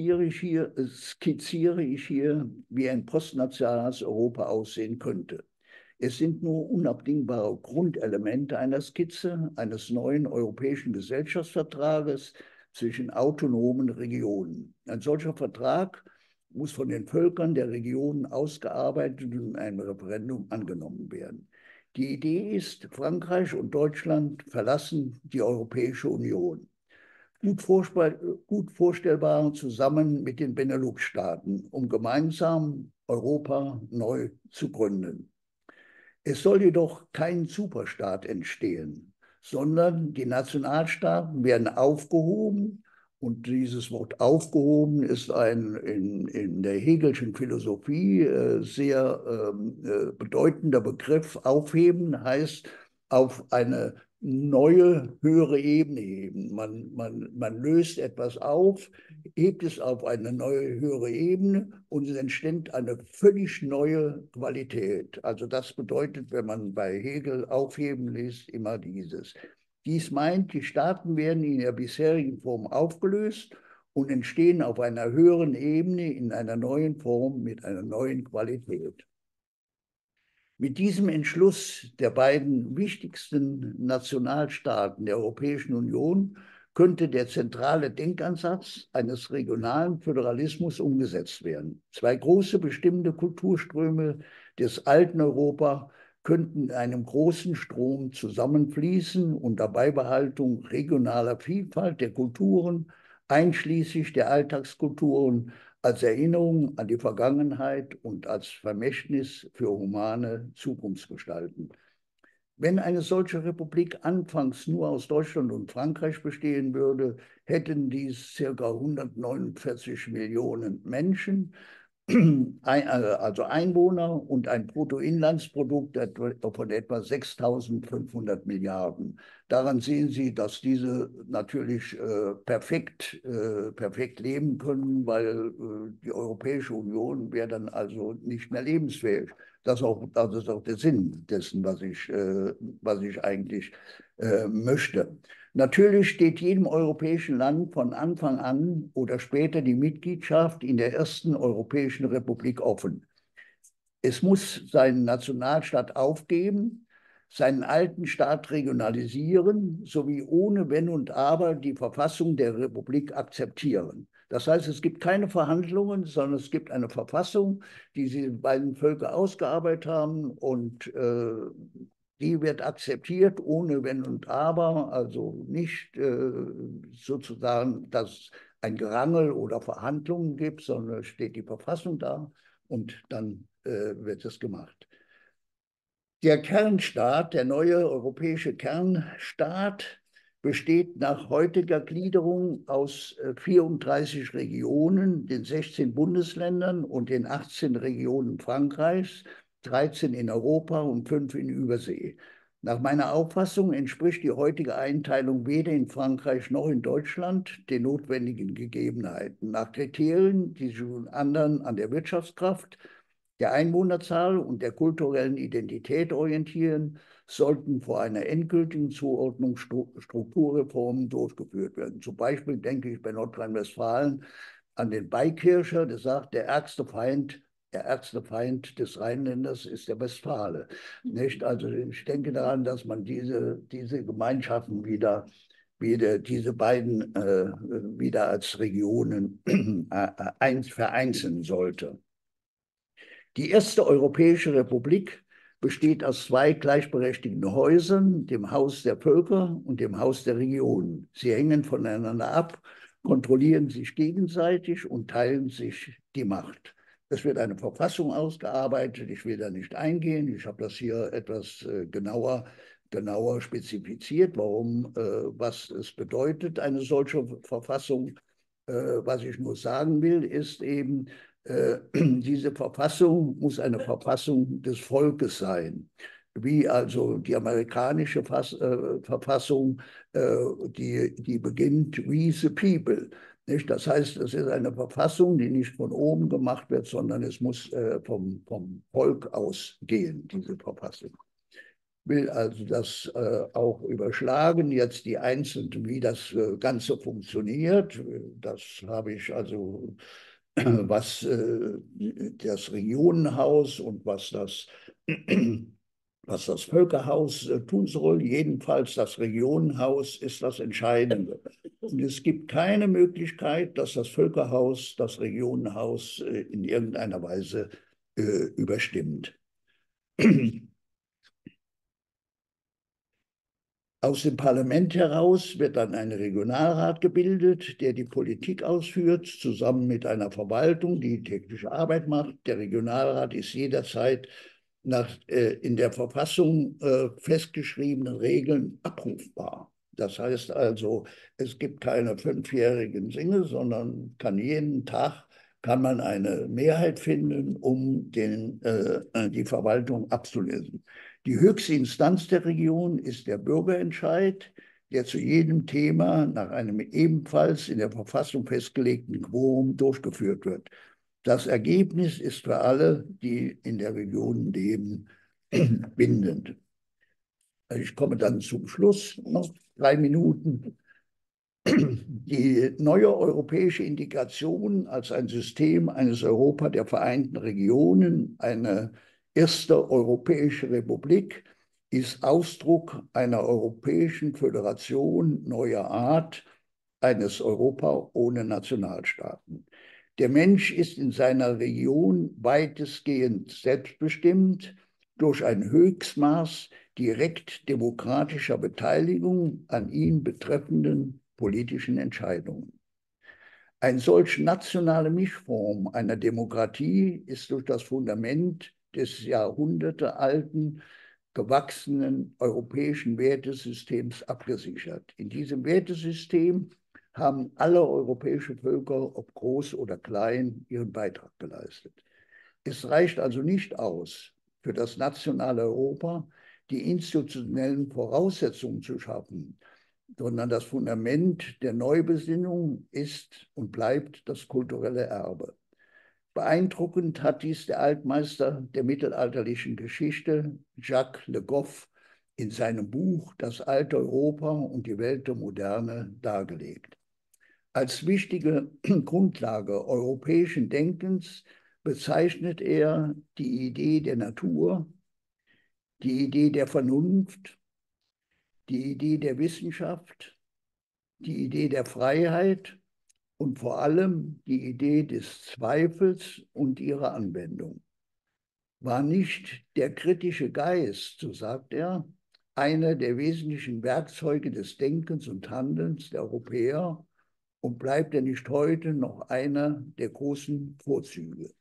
skizziere ich hier, wie ein postnationales Europa aussehen könnte. Es sind nur unabdingbare Grundelemente einer Skizze eines neuen europäischen Gesellschaftsvertrages zwischen autonomen Regionen. Ein solcher Vertrag muss von den Völkern der Regionen ausgearbeitet und in einem Referendum angenommen werden. Die Idee ist, Frankreich und Deutschland verlassen die Europäische Union. Gut vorstellbar zusammen mit den Benelux-Staaten, um gemeinsam Europa neu zu gründen. Es soll jedoch kein Superstaat entstehen, sondern die Nationalstaaten werden aufgehoben. Und dieses Wort aufgehoben ist in der Hegelschen Philosophie sehr bedeutender Begriff. Aufheben heißt auf eine neue, höhere Ebene heben. Man löst etwas auf, hebt es auf eine neue, höhere Ebene und es entsteht eine völlig neue Qualität. Also das bedeutet, wenn man bei Hegel aufheben liest, immer dieses. Dies meint, die Staaten werden in ihrer bisherigen Form aufgelöst und entstehen auf einer höheren Ebene in einer neuen Form mit einer neuen Qualität. Mit diesem Entschluss der beiden wichtigsten Nationalstaaten der Europäischen Union könnte der zentrale Denkansatz eines regionalen Föderalismus umgesetzt werden. Zwei große bestimmende Kulturströme des alten Europa könnten in einem großen Strom zusammenfließen unter Beibehaltung regionaler Vielfalt der Kulturen, einschließlich der Alltagskulturen, als Erinnerung an die Vergangenheit und als Vermächtnis für humane Zukunftsgestalten. Wenn eine solche Republik anfangs nur aus Deutschland und Frankreich bestehen würde, hätten dies ca. 149 Millionen Menschen, also Einwohner, und ein Bruttoinlandsprodukt von etwa 6.500 Milliarden. Daran sehen Sie, dass diese natürlich perfekt leben können, weil die Europäische Union wäre dann also nicht mehr lebensfähig. Das ist auch der Sinn dessen, was ich eigentlich möchte. Natürlich steht jedem europäischen Land von Anfang an oder später die Mitgliedschaft in der ersten Europäischen Republik offen. Es muss seinen Nationalstaat aufgeben, seinen alten Staat regionalisieren, sowie ohne Wenn und Aber die Verfassung der Republik akzeptieren. Das heißt, es gibt keine Verhandlungen, sondern es gibt eine Verfassung, die die beiden Völker ausgearbeitet haben, und die wird akzeptiert ohne Wenn und Aber, also nicht sozusagen, dass es ein Gerangel oder Verhandlungen gibt, sondern steht die Verfassung da und dann wird es gemacht. Der Kernstaat, der neue europäische Kernstaat, besteht nach heutiger Gliederung aus 34 Regionen, den 16 Bundesländern und den 18 Regionen Frankreichs, 13 in Europa und 5 in Übersee. Nach meiner Auffassung entspricht die heutige Einteilung weder in Frankreich noch in Deutschland den notwendigen Gegebenheiten. Nach Kriterien, die sich unter anderem an der Wirtschaftskraft, der Einwohnerzahl und der kulturellen Identität orientieren, sollten vor einer endgültigen Zuordnung Strukturreformen durchgeführt werden. Zum Beispiel denke ich bei Nordrhein-Westfalen an den Beikircher, der sagt, der ärgste Feind des Rheinländers ist der Westfale. Nicht? Also ich denke daran, dass man diese Gemeinschaften diese beiden wieder als Regionen vereinzeln sollte. Die erste Europäische Republik besteht aus zwei gleichberechtigten Häusern, dem Haus der Völker und dem Haus der Regionen. Sie hängen voneinander ab, kontrollieren sich gegenseitig und teilen sich die Macht. Es wird eine Verfassung ausgearbeitet. Ich will da nicht eingehen. Ich habe das hier etwas genauer spezifiziert, was es bedeutet, eine solche Verfassung. Was ich nur sagen will, ist eben, diese Verfassung muss eine Verfassung des Volkes sein, wie also die amerikanische Verfassung, die beginnt "We the People". Nicht? Das heißt, es ist eine Verfassung, die nicht von oben gemacht wird, sondern es muss vom Volk ausgehen, diese Verfassung. Will also das auch überschlagen, jetzt die einzelnen, wie das Ganze funktioniert. Das habe ich also, was das Regionenhaus und was das Völkerhaus tun soll. Jedenfalls das Regionenhaus ist das Entscheidende. Und es gibt keine Möglichkeit, dass das Völkerhaus das Regionenhaus in irgendeiner Weise überstimmt. Aus dem Parlament heraus wird dann ein Regionalrat gebildet, der die Politik ausführt, zusammen mit einer Verwaltung, die technische Arbeit macht. Der Regionalrat ist jederzeit nach in der Verfassung festgeschriebenen Regeln abrufbar. Das heißt also, es gibt keine 5-jährigen Dinge, sondern jeden Tag kann man eine Mehrheit finden, um die Verwaltung abzulösen. Die höchste Instanz der Region ist der Bürgerentscheid, der zu jedem Thema nach einem ebenfalls in der Verfassung festgelegten Quorum durchgeführt wird. Das Ergebnis ist für alle, die in der Region leben, bindend. Ich komme dann zum Schluss, noch 3 Minuten. Die neue europäische Integration als ein System eines Europa der Vereinten Regionen, eine erste europäische Republik, ist Ausdruck einer europäischen Föderation neuer Art, eines Europa ohne Nationalstaaten. Der Mensch ist in seiner Region weitestgehend selbstbestimmt durch ein Höchstmaß direkt demokratischer Beteiligung an ihn betreffenden politischen Entscheidungen. Eine solch nationale Mischform einer Demokratie ist durch das Fundament des jahrhundertealten, gewachsenen europäischen Wertesystems abgesichert. In diesem Wertesystem haben alle europäischen Völker, ob groß oder klein, ihren Beitrag geleistet. Es reicht also nicht aus, für das nationale Europa die institutionellen Voraussetzungen zu schaffen, sondern das Fundament der Neubesinnung ist und bleibt das kulturelle Erbe. Beeindruckend hat dies der Altmeister der mittelalterlichen Geschichte, Jacques Le Goff, in seinem Buch Das alte Europa und die Welt der Moderne dargelegt. Als wichtige Grundlage europäischen Denkens bezeichnet er die Idee der Natur, die Idee der Vernunft, die Idee der Wissenschaft, die Idee der Freiheit und vor allem die Idee des Zweifels und ihrer Anwendung. War nicht der kritische Geist, so sagt er, einer der wesentlichen Werkzeuge des Denkens und Handelns der Europäer und bleibt er nicht heute noch einer der großen Vorzüge?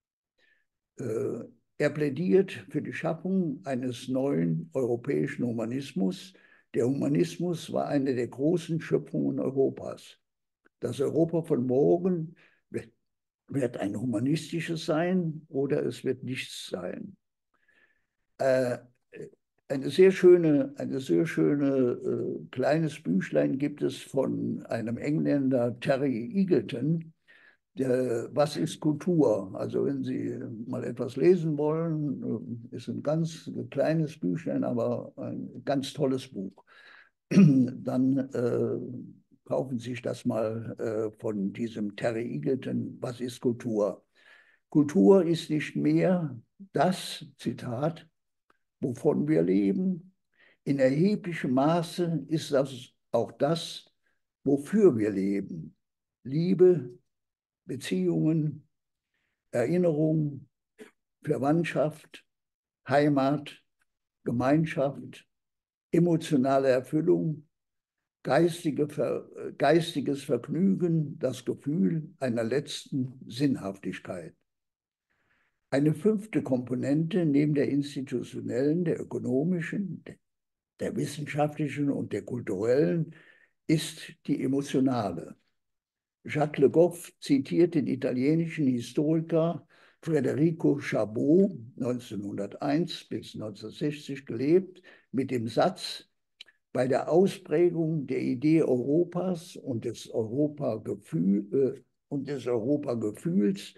Er plädiert für die Schaffung eines neuen europäischen Humanismus. Der Humanismus war eine der großen Schöpfungen Europas. Das Europa von morgen wird ein humanistisches sein oder es wird nichts sein. Ein sehr kleines Büchlein gibt es von einem Engländer, Terry Eagleton. Was ist Kultur? Also wenn Sie mal etwas lesen wollen, ist ein ganz kleines Büchlein, aber ein ganz tolles Buch. Dann kaufen Sie sich das mal von diesem Terry Eagleton. Was ist Kultur? Kultur ist nicht mehr das, Zitat, wovon wir leben. In erheblichem Maße ist das auch das, wofür wir leben. Liebe, Beziehungen, Erinnerung, Verwandtschaft, Heimat, Gemeinschaft, emotionale Erfüllung, geistiges Vergnügen, das Gefühl einer letzten Sinnhaftigkeit. Eine fünfte Komponente neben der institutionellen, der ökonomischen, der wissenschaftlichen und der kulturellen ist die emotionale. Jacques Le Goff zitiert den italienischen Historiker Federico Chabot, 1901 bis 1960 gelebt, mit dem Satz: Bei der Ausprägung der Idee Europas und des Europagefühls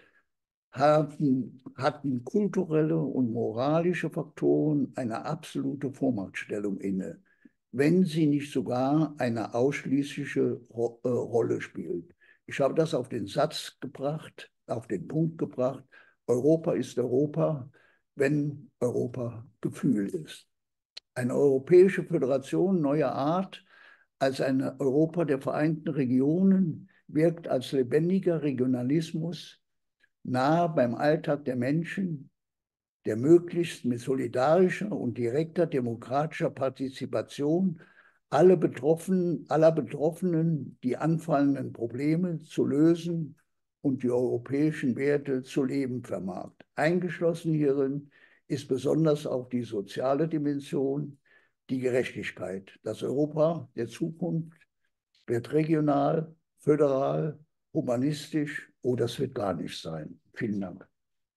hatten kulturelle und moralische Faktoren eine absolute Vormachtstellung inne, wenn sie nicht sogar eine ausschließliche Rolle spielt. Ich habe das auf den Satz gebracht, auf den Punkt gebracht: Europa ist Europa, wenn Europa Gefühl ist. Eine europäische Föderation neuer Art als ein Europa der Vereinten Regionen wirkt als lebendiger Regionalismus nahe beim Alltag der Menschen, der möglichst mit solidarischer und direkter demokratischer Partizipation aller Betroffenen die anfallenden Probleme zu lösen und die europäischen Werte zu leben vermag. Eingeschlossen hierin ist besonders auch die soziale Dimension, die Gerechtigkeit. Das Europa der Zukunft wird regional, föderal, humanistisch oder es wird gar nicht sein. Vielen Dank.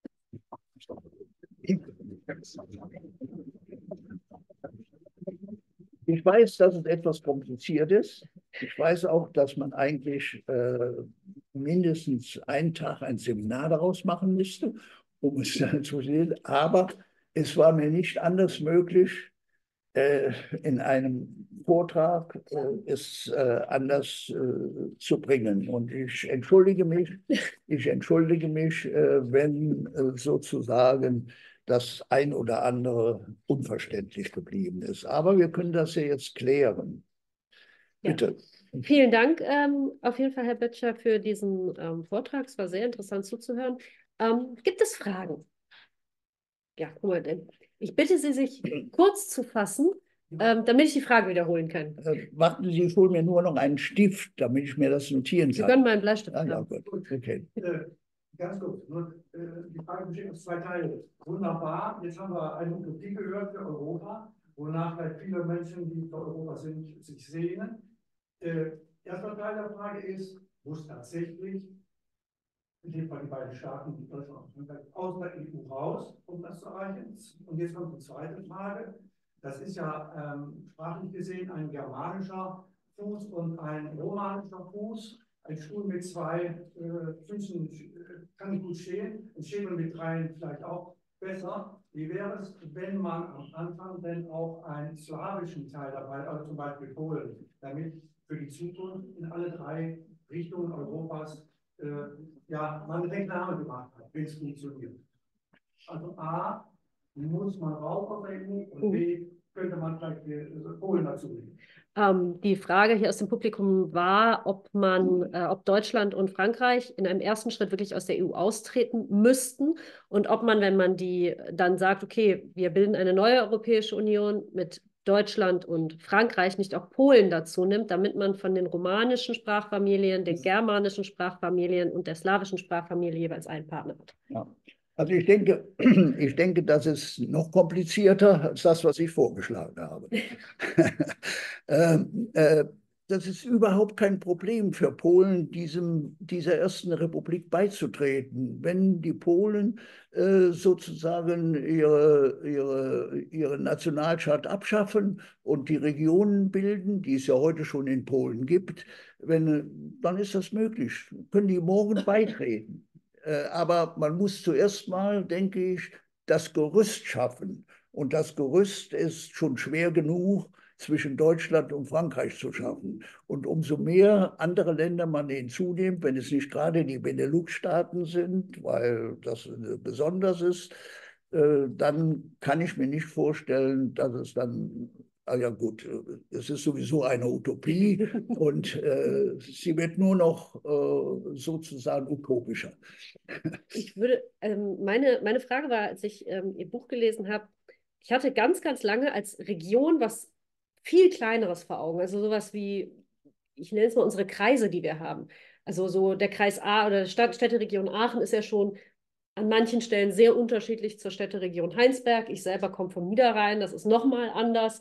Ich weiß, dass es etwas kompliziert ist. Ich weiß auch, dass man eigentlich mindestens einen Tag ein Seminar daraus machen müsste, um es dann zu sehen. Aber es war mir nicht anders möglich, in einem Vortrag es anders zu bringen. Und ich entschuldige mich, wenn sozusagen das ein oder andere unverständlich geblieben ist. Aber wir können das ja jetzt klären. Bitte. Ja. Vielen Dank auf jeden Fall, Herr Böttcher, für diesen Vortrag. Es war sehr interessant zuzuhören. Gibt es Fragen? Ja, guck mal, ich bitte Sie, sich kurz zu fassen, damit ich die Frage wiederholen kann. Warten Sie, ich hole mir nur noch einen Stift, damit ich mir das notieren kann. Sie können meinen Bleistift haben. Ja, gut. Okay. Ganz kurz, nur die Frage besteht aus zwei Teilen. Wunderbar, jetzt haben wir eine Utopie gehört für Europa, wonach vielleicht viele Menschen, die für Europa sind, sich sehnen. Erster Teil der Frage ist, muss tatsächlich, in dem Fall die beiden Staaten, Deutschland und Frankreich, aus der EU raus, um das zu erreichen? Und jetzt kommt die zweite Frage. Das ist ja sprachlich gesehen ein germanischer Fuß und ein romanischer Fuß. Ein Stuhl mit zwei Füßen kann nicht gut stehen, ein Schemel mit dreien vielleicht auch besser. Wie wäre es, wenn man am Anfang denn auch einen slawischen Teil dabei, also zum Beispiel Polen, damit für die Zukunft in alle drei Richtungen Europas ja, man eine Reklame gemacht hat, wenn es funktioniert? Also A, muss man rauf auf der EU und B, könnte man vielleicht Polen dazu nehmen. Die Frage hier aus dem Publikum war, ob Deutschland und Frankreich in einem ersten Schritt wirklich aus der EU austreten müssten und ob man, wenn man die dann sagt, okay, wir bilden eine neue Europäische Union mit Deutschland und Frankreich, nicht auch Polen dazu nimmt, damit man von den romanischen Sprachfamilien, den germanischen Sprachfamilien und der slawischen Sprachfamilie jeweils einen Partner hat. Ja. Also ich denke, das ist noch komplizierter als das, was ich vorgeschlagen habe. das ist überhaupt kein Problem für Polen, dieser ersten Republik beizutreten. Wenn die Polen sozusagen ihre Nationalstaat abschaffen und die Regionen bilden, die es ja heute schon in Polen gibt, dann ist das möglich. Können die morgen beitreten. Aber man muss zuerst mal, denke ich, das Gerüst schaffen. Und das Gerüst ist schon schwer genug, zwischen Deutschland und Frankreich zu schaffen. Und umso mehr andere Länder man hinzunimmt, wenn es nicht gerade die Benelux-Staaten sind, weil das besonders ist, dann kann ich mir nicht vorstellen, dass es dann, ja gut, es ist sowieso eine Utopie und sie wird nur noch sozusagen utopischer. Ich würde, meine Frage war, als ich Ihr Buch gelesen habe, ich hatte ganz, ganz lange als Region was viel Kleineres vor Augen. Also sowas wie, ich nenne es mal unsere Kreise, die wir haben. Also so der Kreis A oder Städteregion Aachen ist ja schon an manchen Stellen sehr unterschiedlich zur Städteregion Heinsberg. Ich selber komme vom Niederrhein, das ist nochmal anders.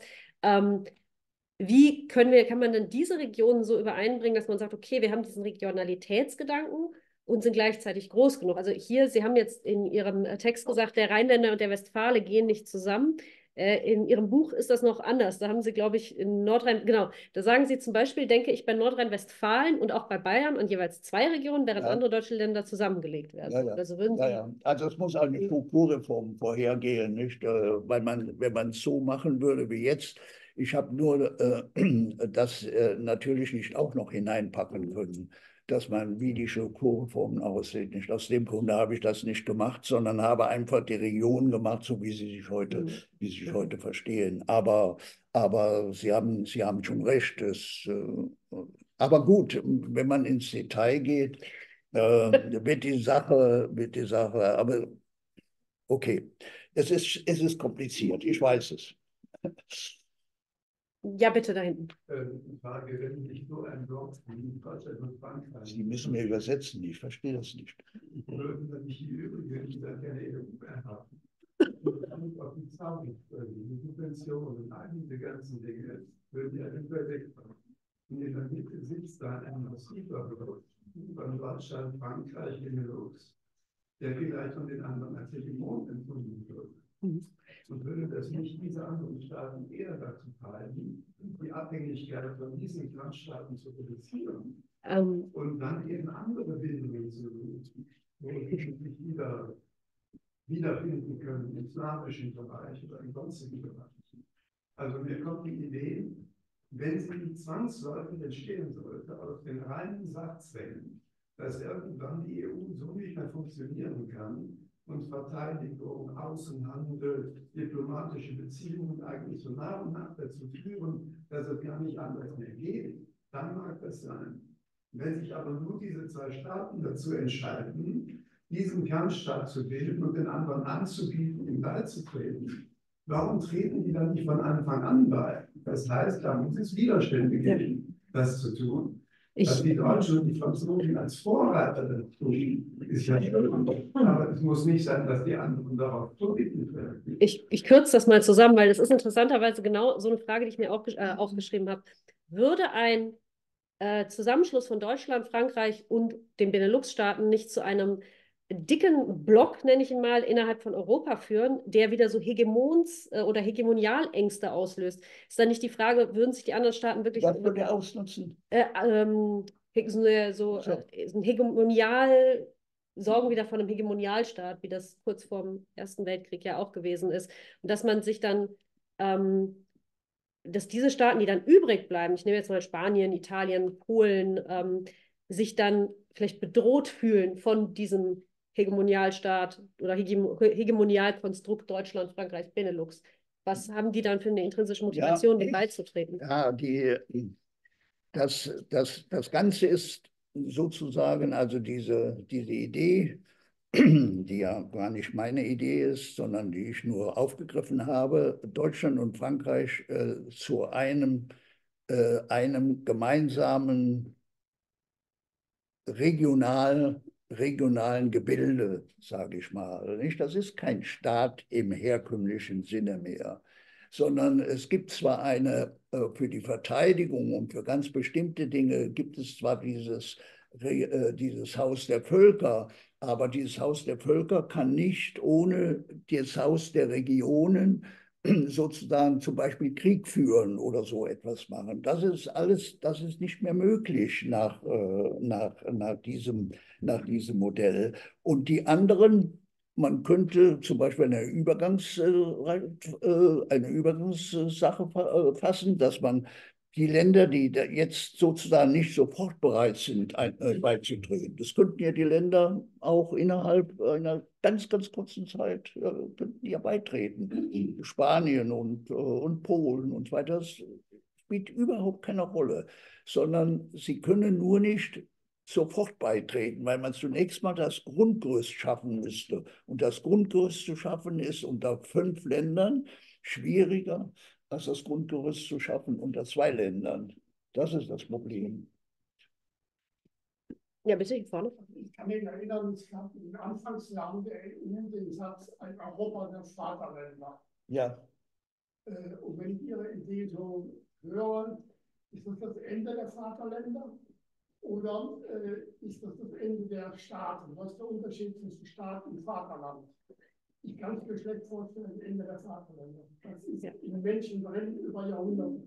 Wie kann man denn diese Regionen so übereinbringen, dass man sagt, okay, wir haben diesen Regionalitätsgedanken und sind gleichzeitig groß genug? Also hier, Sie haben jetzt in Ihrem Text gesagt, der Rheinländer und der Westfale gehen nicht zusammen. In Ihrem Buch ist das noch anders. Da haben Sie, glaube ich, in genau, da sagen Sie zum Beispiel, denke ich, bei Nordrhein-Westfalen und auch bei Bayern an jeweils 2 Regionen, während andere deutsche Länder zusammengelegt werden. Ja, ja. Also würden Sie... Ja. Also es muss eine Strukturreform vorhergehen, nicht? Weil wenn man es so machen würde wie jetzt, ich habe nur das natürlich nicht auch noch hineinpacken können, dass man, wie die Strukturreformen aussehen. Nicht aus dem Grunde habe ich das nicht gemacht, sondern habe einfach die Regionen gemacht, so wie sie sich heute verstehen. Aber Sie haben schon recht. Aber gut, wenn man ins Detail geht, wird die Sache, aber okay, es ist kompliziert, ich weiß es. Ja, bitte da hinten. Die Frage, wenn nicht so ein Block wie Deutschland und Frankreich. Sie müssen mir übersetzen, ich verstehe das nicht. Würden dann nicht die übrigen, die dann keine EU mehr haben. Und auf die Zahlungsquellen, die Subventionen, all diese ganzen Dinge, würden ja nicht mehr wegfallen. Und in der Mitte sitzt da ein massiver Block von Deutschland, Frankreich, Benelux, der vielleicht von den anderen als Hegemon empfunden wird. Und würde das nicht diese anderen Staaten eher dazu treiben, die Abhängigkeit von diesen Landstaaten zu reduzieren und dann eben andere Bindungen zu nutzen, wo sie sich wiederfinden können im islamischen Bereich oder im sonstigen Bereich. Also mir kommt die Idee, wenn sie zwangsläufig entstehen sollte aus den reinen Sachzwängen, dass irgendwann die EU so nicht mehr funktionieren kann und Verteidigung, Außenhandel, diplomatische Beziehungen eigentlich so nach und nach dazu führen, dass es gar nicht anders mehr geht, dann mag das sein. Wenn sich aber nur diese 2 Staaten dazu entscheiden, diesen Kernstaat zu bilden und den anderen anzubieten, ihm beizutreten, warum treten die dann nicht von Anfang an bei? Das heißt, da muss es Widerstände geben, das zu tun. Dass die Deutschen und die Franzosen als Vorreiter tun, ist ja schön. Aber es muss nicht sein, dass die anderen darauf zurückgehen werden. Ich kürze das mal zusammen, weil das ist interessanterweise genau so eine Frage, die ich mir auch aufgeschrieben habe. Würde ein Zusammenschluss von Deutschland, Frankreich und den Benelux-Staaten nicht zu einem dicken Block, nenne ich ihn mal, innerhalb von Europa führen, der wieder so oder Hegemonialängste auslöst? Ist dann nicht die Frage, würden sich die anderen Staaten wirklich... Was würde er ausnutzen? ein Hegemonial, sorgen wieder von einem Hegemonialstaat, wie das kurz vor dem Ersten Weltkrieg ja auch gewesen ist. Und dass man sich dann, dass diese Staaten, die dann übrig bleiben, ich nehme jetzt mal Spanien, Italien, Polen, sich dann vielleicht bedroht fühlen von diesem Hegemonialstaat oder Hegemonialkonstrukt Deutschland, Frankreich, Benelux. Was haben die dann für eine intrinsische Motivation, dem beizutreten? Ja, das Ganze ist sozusagen, also diese Idee, die ja gar nicht meine Idee ist, sondern die ich nur aufgegriffen habe, Deutschland und Frankreich zu einem gemeinsamen regionalen Gebilde, sage ich mal. Nicht? Das ist kein Staat im herkömmlichen Sinne mehr, sondern es gibt zwar eine für die Verteidigung und für ganz bestimmte Dinge gibt es zwar dieses Haus der Völker, aber dieses Haus der Völker kann nicht ohne das Haus der Regionen sozusagen zum Beispiel Krieg führen oder so etwas machen. Das ist alles, das ist nicht mehr möglich nach diesem Modell. Und die anderen, man könnte zum Beispiel eine Übergangssache fassen, dass man die Länder, die jetzt sozusagen nicht sofort bereit sind, beizutreten, das könnten ja die Länder auch innerhalb einer ganz, ganz kurzen Zeit könnten ja beitreten. Spanien und Polen und so weiter, das spielt überhaupt keine Rolle, sondern sie können nur nicht sofort beitreten, weil man zunächst mal das Grundgerüst schaffen müsste. Und das Grundgerüst zu schaffen ist unter 5 Ländern schwieriger als das Grundgerüst zu schaffen unter 2 Ländern. Das ist das Problem. Ja, bitte, hier vorne. Ich kann mich erinnern, es gab in den Anfangsjahren der EU den Satz, ein Europa der Vaterländer. Ja. Und wenn ich Ihre Idee so höre, ist das das Ende der Vaterländer oder ist das das Ende der Staaten? Was ist der Unterschied zwischen Staat und Vaterland? Ich kann es mir schlecht vorstellen, das Ende der Vaterländer. Das ist in den Menschen drin über Jahrhunderte.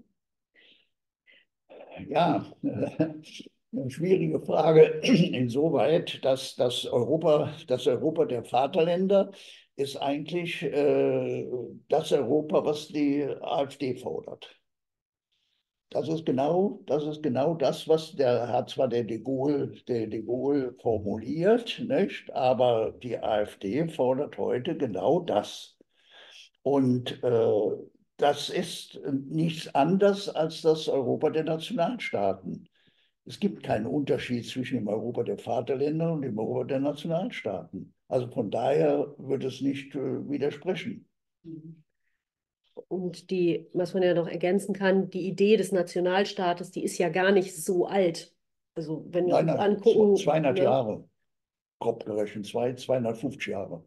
Ja, eine schwierige Frage. Insoweit, dass das Europa der Vaterländer ist eigentlich das Europa, was die AfD fordert. Das ist genau das, was hat zwar der de Gaulle formuliert, nicht? Aber die AfD fordert heute genau das. Und das ist nichts anderes als das Europa der Nationalstaaten. Es gibt keinen Unterschied zwischen dem Europa der Vaterländer und dem Europa der Nationalstaaten. Also von daher wird es nicht widersprechen. Und was man ja noch ergänzen kann, die Idee des Nationalstaates, die ist ja gar nicht so alt. Also wenn wir uns angucken. 200 Jahre, grob gerechnet, 250 Jahre.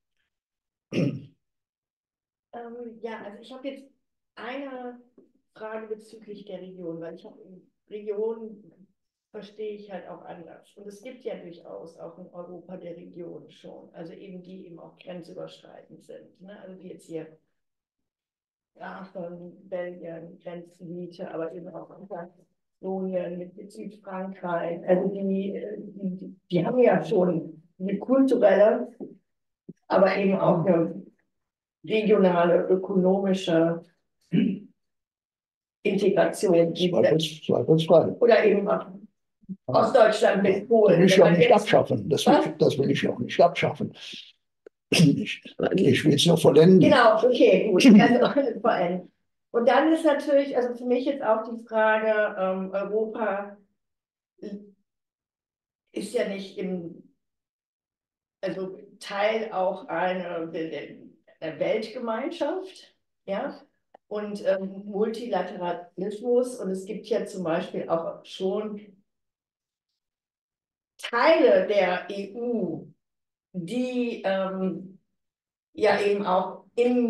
Ja, also ich habe jetzt eine Frage bezüglich der Region, weil ich habe Regionen verstehe ich halt auch anders. Und es gibt ja durchaus auch in Europa der Regionen schon, also eben die eben auch grenzüberschreitend sind. Ne? Also die jetzt hier Aachen, Belgien, Grenzgebiete, aber eben auch Katalonien mit Südfrankreich. Also die haben ja schon eine kulturelle, aber eben auch eine regionale, ökonomische Integration. Zweifelsfrei. Oder eben auch Ostdeutschland mit Polen. Das will ich auch nicht abschaffen. Das will ich auch nicht abschaffen. Ich will es nur vollenden. Genau, okay, gut. Also vollenden. Und dann ist natürlich, also für mich jetzt auch die Frage, Europa ist ja nicht also Teil auch einer Weltgemeinschaft, ja, und Multilateralismus. Und es gibt ja zum Beispiel auch schon Teile der EU, die ja eben auch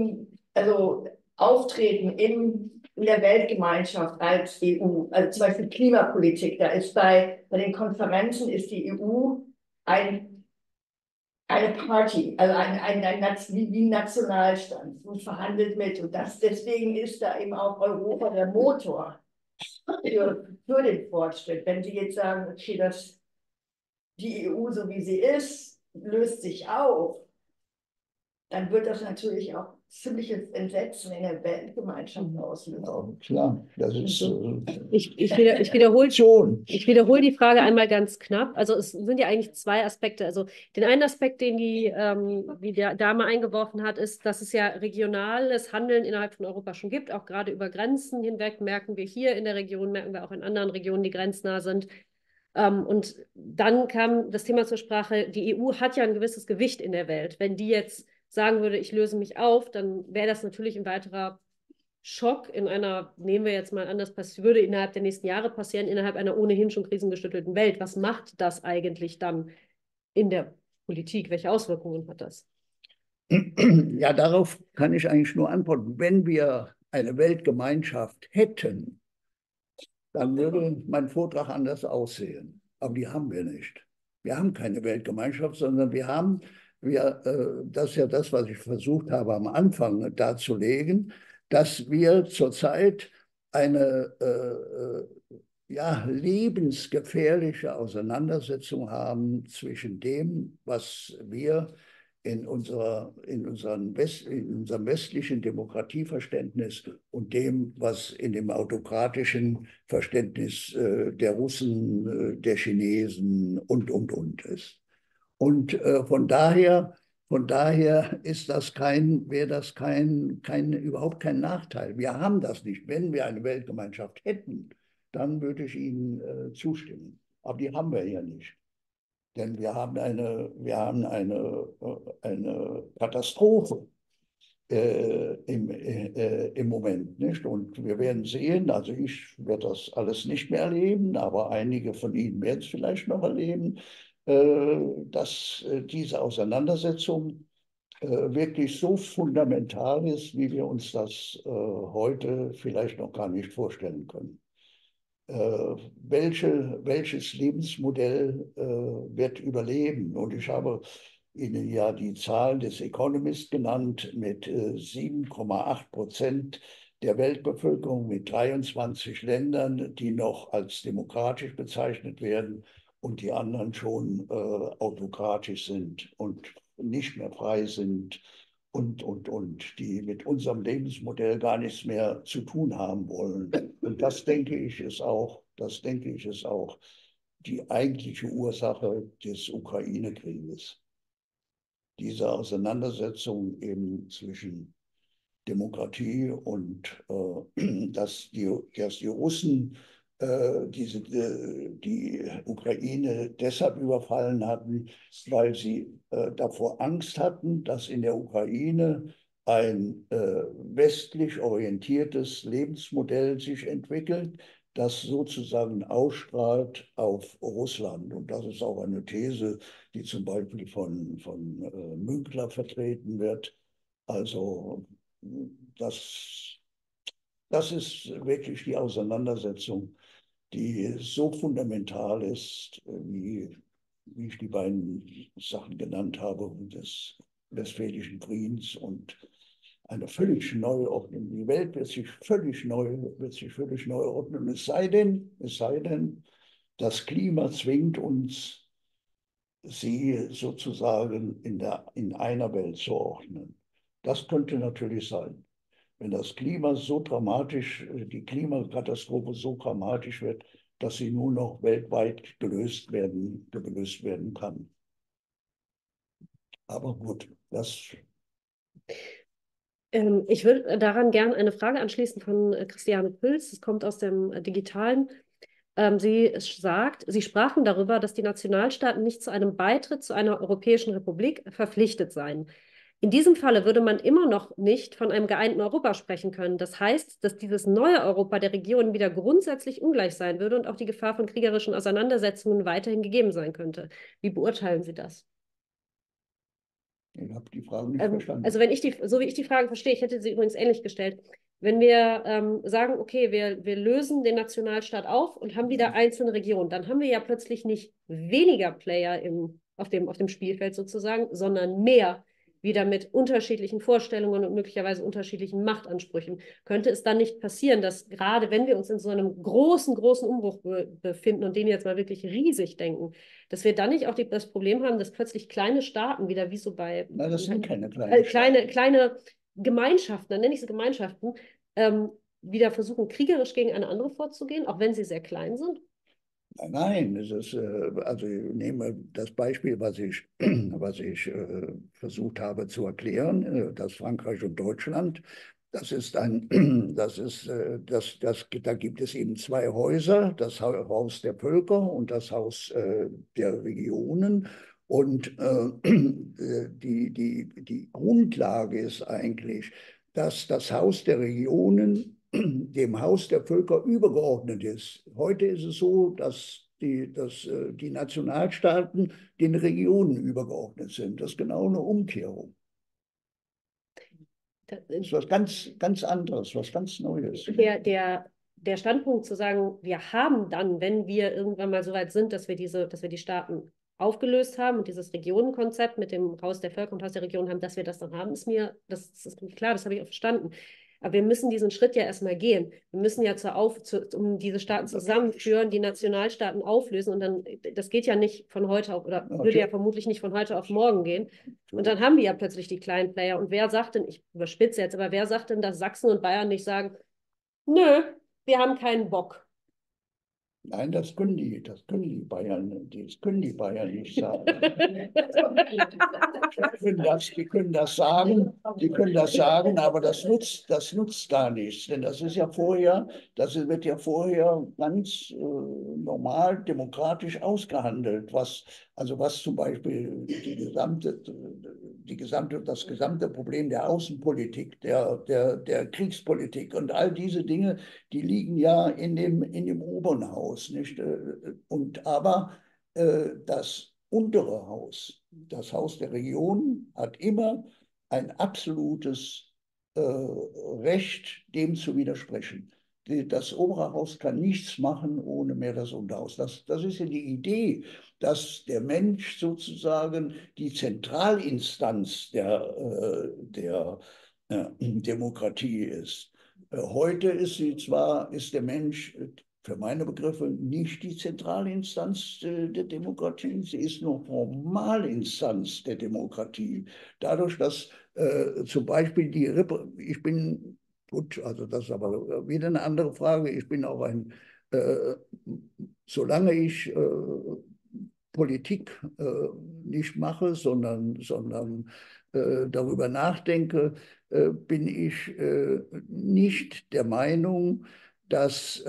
auftreten in der Weltgemeinschaft als EU. Also zum Beispiel Klimapolitik. Da ist bei den Konferenzen ist die EU eine Party, also wie ein Nationalstand und verhandelt mit. Und deswegen ist da eben auch Europa der Motor für den Fortschritt. Wenn Sie jetzt sagen, okay, die EU, so wie sie ist, löst sich auf, dann wird das natürlich auch ziemliches Entsetzen in der Weltgemeinschaft auslösen. Ja, klar, das ist Ich wiederhole die Frage einmal ganz knapp. Also es sind ja eigentlich 2 Aspekte. Also den einen Aspekt, den die Dame eingeworfen hat, ist, dass es ja regionales Handeln innerhalb von Europa schon gibt. Auch gerade über Grenzen hinweg merken wir hier in der Region, merken wir auch in anderen Regionen, die grenznah sind. Und dann kam das Thema zur Sprache, die EU hat ja ein gewisses Gewicht in der Welt. Wenn die jetzt sagen würde, ich löse mich auf, dann wäre das natürlich ein weiterer Schock in einer, nehmen wir jetzt mal an, das würde innerhalb der nächsten Jahre passieren, innerhalb einer ohnehin schon krisengeschüttelten Welt. Was macht das eigentlich dann in der Politik? Welche Auswirkungen hat das? Ja, darauf kann ich eigentlich nur antworten. Wenn wir eine Weltgemeinschaft hätten, dann würde mein Vortrag anders aussehen. Aber die haben wir nicht. Wir haben keine Weltgemeinschaft, sondern das ist ja das, was ich versucht habe am Anfang darzulegen, dass wir zurzeit eine ja, lebensgefährliche Auseinandersetzung haben zwischen dem, was wir in unserem westlichen Demokratieverständnis und dem, was in dem autokratischen Verständnis der Russen, der Chinesen und ist. Und von daher ist das überhaupt kein Nachteil. Wir haben das nicht. Wenn wir eine Weltgemeinschaft hätten, dann würde ich Ihnen zustimmen. Aber die haben wir ja nicht. Denn wir haben eine Katastrophe im Moment, nicht? Und wir werden sehen, also ich werde das alles nicht mehr erleben, aber einige von Ihnen werden es vielleicht noch erleben, dass diese Auseinandersetzung wirklich so fundamental ist, wie wir uns das heute vielleicht noch gar nicht vorstellen können. Welches Lebensmodell wird überleben? Und ich habe Ihnen ja die Zahlen des Economist genannt mit 7,8% der Weltbevölkerung, mit 23 Ländern, die noch als demokratisch bezeichnet werden und die anderen schon autokratisch sind und nicht mehr frei sind die mit unserem Lebensmodell gar nichts mehr zu tun haben wollen. Und das denke ich ist auch die eigentliche Ursache des Ukraine-Krieges. Diese Auseinandersetzung eben zwischen Demokratie und dass die Russen die Ukraine deshalb überfallen hatten, weil sie davor Angst hatten, dass in der Ukraine ein westlich orientiertes Lebensmodell sich entwickelt, das sozusagen ausstrahlt auf Russland. Und das ist auch eine These, die zum Beispiel von Münkler vertreten wird. Also das ist wirklich die Auseinandersetzung, die so fundamental ist, wie ich die beiden Sachen genannt habe, des Westfälischen Friedens und eine völlig neue Ordnung. Die Welt wird sich völlig neu ordnen. Es sei denn, das Klima zwingt uns, sie sozusagen in einer Welt zu ordnen. Das könnte natürlich sein. Wenn das Klima so dramatisch, die Klimakatastrophe so dramatisch wird, dass sie nur noch weltweit gelöst werden kann. Aber gut, Ich würde daran gerne eine Frage anschließen von Christiane Püls. Es kommt aus dem Digitalen. Sie sprachen darüber, dass die Nationalstaaten nicht zu einem Beitritt zu einer Europäischen Republik verpflichtet seien. In diesem Falle würde man immer noch nicht von einem geeinten Europa sprechen können. Das heißt, dass dieses neue Europa der Regionen wieder grundsätzlich ungleich sein würde und auch die Gefahr von kriegerischen Auseinandersetzungen weiterhin gegeben sein könnte. Wie beurteilen Sie das? Ich habe die Frage nicht verstanden. Also so wie ich die Frage verstehe, ich hätte sie übrigens ähnlich gestellt. Wenn wir sagen, okay, wir lösen den Nationalstaat auf und haben wieder einzelne Regionen, dann haben wir ja plötzlich nicht weniger Player auf dem Spielfeld sozusagen, sondern mehr, wieder mit unterschiedlichen Vorstellungen und möglicherweise unterschiedlichen Machtansprüchen. Könnte es dann nicht passieren, dass gerade wenn wir uns in so einem großen Umbruch befinden und den jetzt mal wirklich riesig denken, dass wir dann nicht auch das Problem haben, dass plötzlich kleine Staaten wieder wie so bei... Nein, das sind keine kleinen kleine Gemeinschaften, dann nenne ich sie Gemeinschaften, wieder versuchen, kriegerisch gegen eine andere vorzugehen, auch wenn sie sehr klein sind? Nein, es ist, also ich nehme das Beispiel, was ich versucht habe zu erklären, das Frankreich und Deutschland. Da gibt es eben zwei Häuser, das Haus der Völker und das Haus der Regionen. Und die Grundlage ist eigentlich, dass das Haus der Regionen dem Haus der Völker übergeordnet ist. Heute ist es so, dass die Nationalstaaten den Regionen übergeordnet sind. Das ist genau eine Umkehrung. Das ist was ganz anderes, was ganz Neues. Der Standpunkt zu sagen, wir haben dann, wenn wir irgendwann mal so weit sind, dass wir die Staaten aufgelöst haben und dieses Regionenkonzept mit dem Haus der Völker und Haus der Regionen haben, dass wir das dann haben, das ist mir klar, das habe ich auch verstanden. Aber wir müssen diesen Schritt ja erstmal gehen. Wir müssen ja um diese Staaten zusammenführen, die Nationalstaaten auflösen. Und dann, das geht ja nicht von heute auf, oder würde ja vermutlich nicht von heute auf morgen gehen. Und dann haben wir ja plötzlich die kleinen Player. Und wer sagt denn, ich überspitze jetzt, aber wer sagt denn, dass Sachsen und Bayern nicht sagen, nö, wir haben keinen Bock? Nein, das können die Bayern nicht sagen. Die können das sagen, aber das nutzt gar nichts. Denn das wird ja vorher ganz normal demokratisch ausgehandelt, was zum Beispiel das gesamte Problem der Außenpolitik, der Kriegspolitik und all diese Dinge, die liegen ja in dem oberen Haus. Nicht? Aber das untere Haus, das Haus der Region, hat immer ein absolutes Recht, dem zu widersprechen. Das obere Haus kann nichts machen ohne mehr das Unterhaus. Das ist ja die Idee, dass der Mensch sozusagen die Zentralinstanz der Demokratie ist. Heute ist der Mensch für meine Begriffe nicht die Zentralinstanz der Demokratie, sie ist nur Formalinstanz der Demokratie. Dadurch, dass zum Beispiel gut, also das ist aber wieder eine andere Frage, ich bin auch solange ich Politik nicht mache, sondern darüber nachdenke, bin ich nicht der Meinung, dass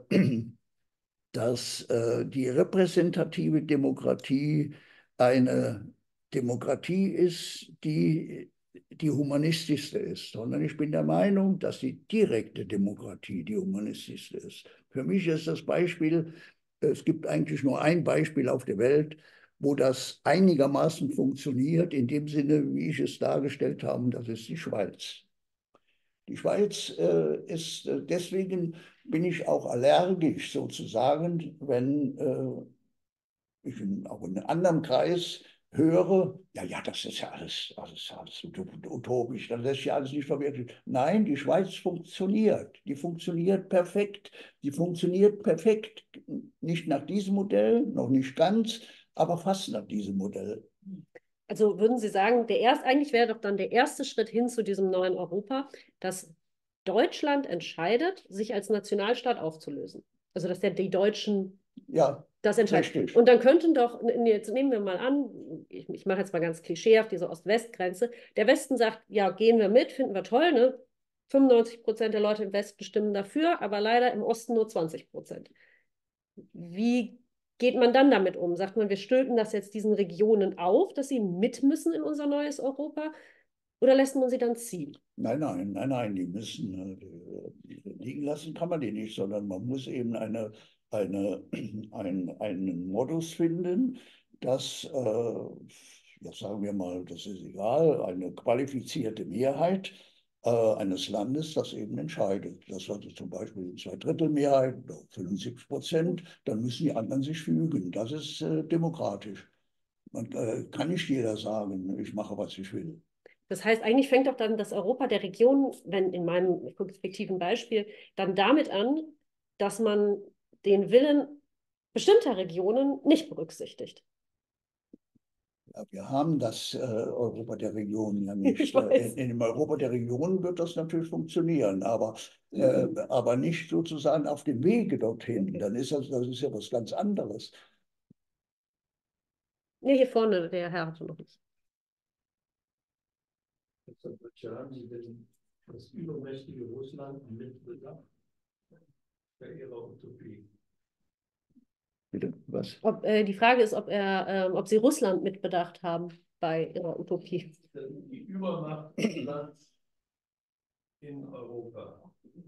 die repräsentative Demokratie eine Demokratie ist, die humanistischste ist, sondern ich bin der Meinung, dass die direkte Demokratie die humanistischste ist. Für mich ist das Beispiel, es gibt eigentlich nur ein Beispiel auf der Welt, wo das einigermaßen funktioniert, in dem Sinne, wie ich es dargestellt habe, das ist die Schweiz. Die Schweiz deswegen bin ich auch allergisch sozusagen, wenn ich auch in einem anderen Kreis höre, ja, das ist ja alles utopisch, das lässt sich alles nicht verwirklichen. Nein, die Schweiz funktioniert. Die funktioniert perfekt. Die funktioniert perfekt. Nicht nach diesem Modell, noch nicht ganz, aber fast nach diesem Modell. Also würden Sie sagen, eigentlich wäre doch dann der erste Schritt hin zu diesem neuen Europa, dass Deutschland entscheidet, sich als Nationalstaat aufzulösen. Also dass die Deutschen das entscheiden. Richtig. Und dann könnten doch, jetzt nehmen wir mal an, ich mache jetzt mal ganz klischeehaft diese Ost-West-Grenze, der Westen sagt, ja, gehen wir mit, finden wir toll, ne? 95% der Leute im Westen stimmen dafür, aber leider im Osten nur 20%. Wie geht man dann damit um? Sagt man, wir stülpen das jetzt diesen Regionen auf, dass sie mit müssen in unser neues Europa? Oder lässt man sie dann ziehen? Nein, die müssen liegen lassen kann man die nicht, sondern man muss eben einen Modus finden, dass, sagen wir mal, das ist egal, eine qualifizierte Mehrheit eines Landes das eben entscheidet. Das hatte zum Beispiel eine Zweidrittelmehrheit oder 75%, dann müssen die anderen sich fügen. Das ist demokratisch. Kann nicht jeder sagen, ich mache, was ich will. Das heißt, eigentlich fängt doch dann das Europa der Region, wenn in meinem fiktiven Beispiel, dann damit an, dass man den Willen bestimmter Regionen nicht berücksichtigt. Ja, wir haben das Europa der Regionen ja nicht. In dem Europa der Regionen wird das natürlich funktionieren, aber nicht sozusagen auf dem Wege dorthin. Dann das ist ja was ganz anderes. Nee, hier vorne, der Herr hatte noch nichts. Haben Sie denn das übermächtige Russland mitbedacht bei Ihrer Utopie? Bitte, was? Die Frage ist, ob Sie Russland mitbedacht haben bei Ihrer Utopie. Die Übermacht Russlands in Europa.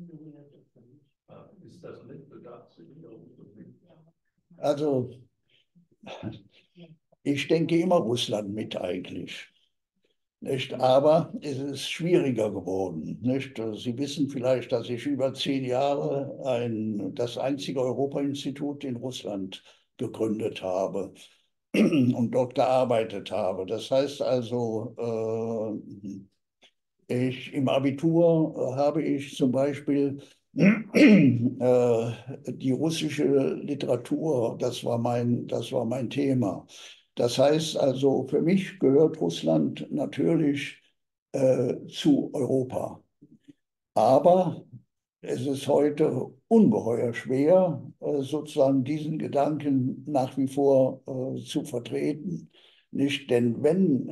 Ist das mitbedacht in Ihrer Utopie? Also, ich denke immer Russland mit eigentlich. Nicht? Aber es ist schwieriger geworden. Nicht? Sie wissen vielleicht, dass ich über 10 Jahre das einzige Europa-Institut in Russland gegründet habe und dort gearbeitet habe. Das heißt also, im Abitur habe ich zum Beispiel die russische Literatur, das war mein Thema. Das heißt also, für mich gehört Russland natürlich zu Europa. Aber es ist heute ungeheuer schwer, sozusagen diesen Gedanken nach wie vor zu vertreten. Nicht? Denn wenn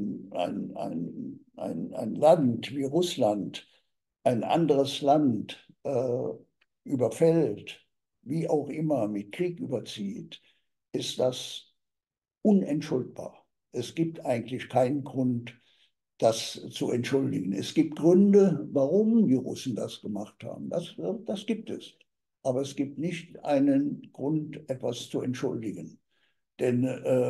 ein Land wie Russland ein anderes Land überfällt, wie auch immer, mit Krieg überzieht, ist das unentschuldbar. Es gibt eigentlich keinen Grund, das zu entschuldigen. Es gibt Gründe, warum die Russen das gemacht haben. Das gibt es. Aber es gibt nicht einen Grund, etwas zu entschuldigen. Denn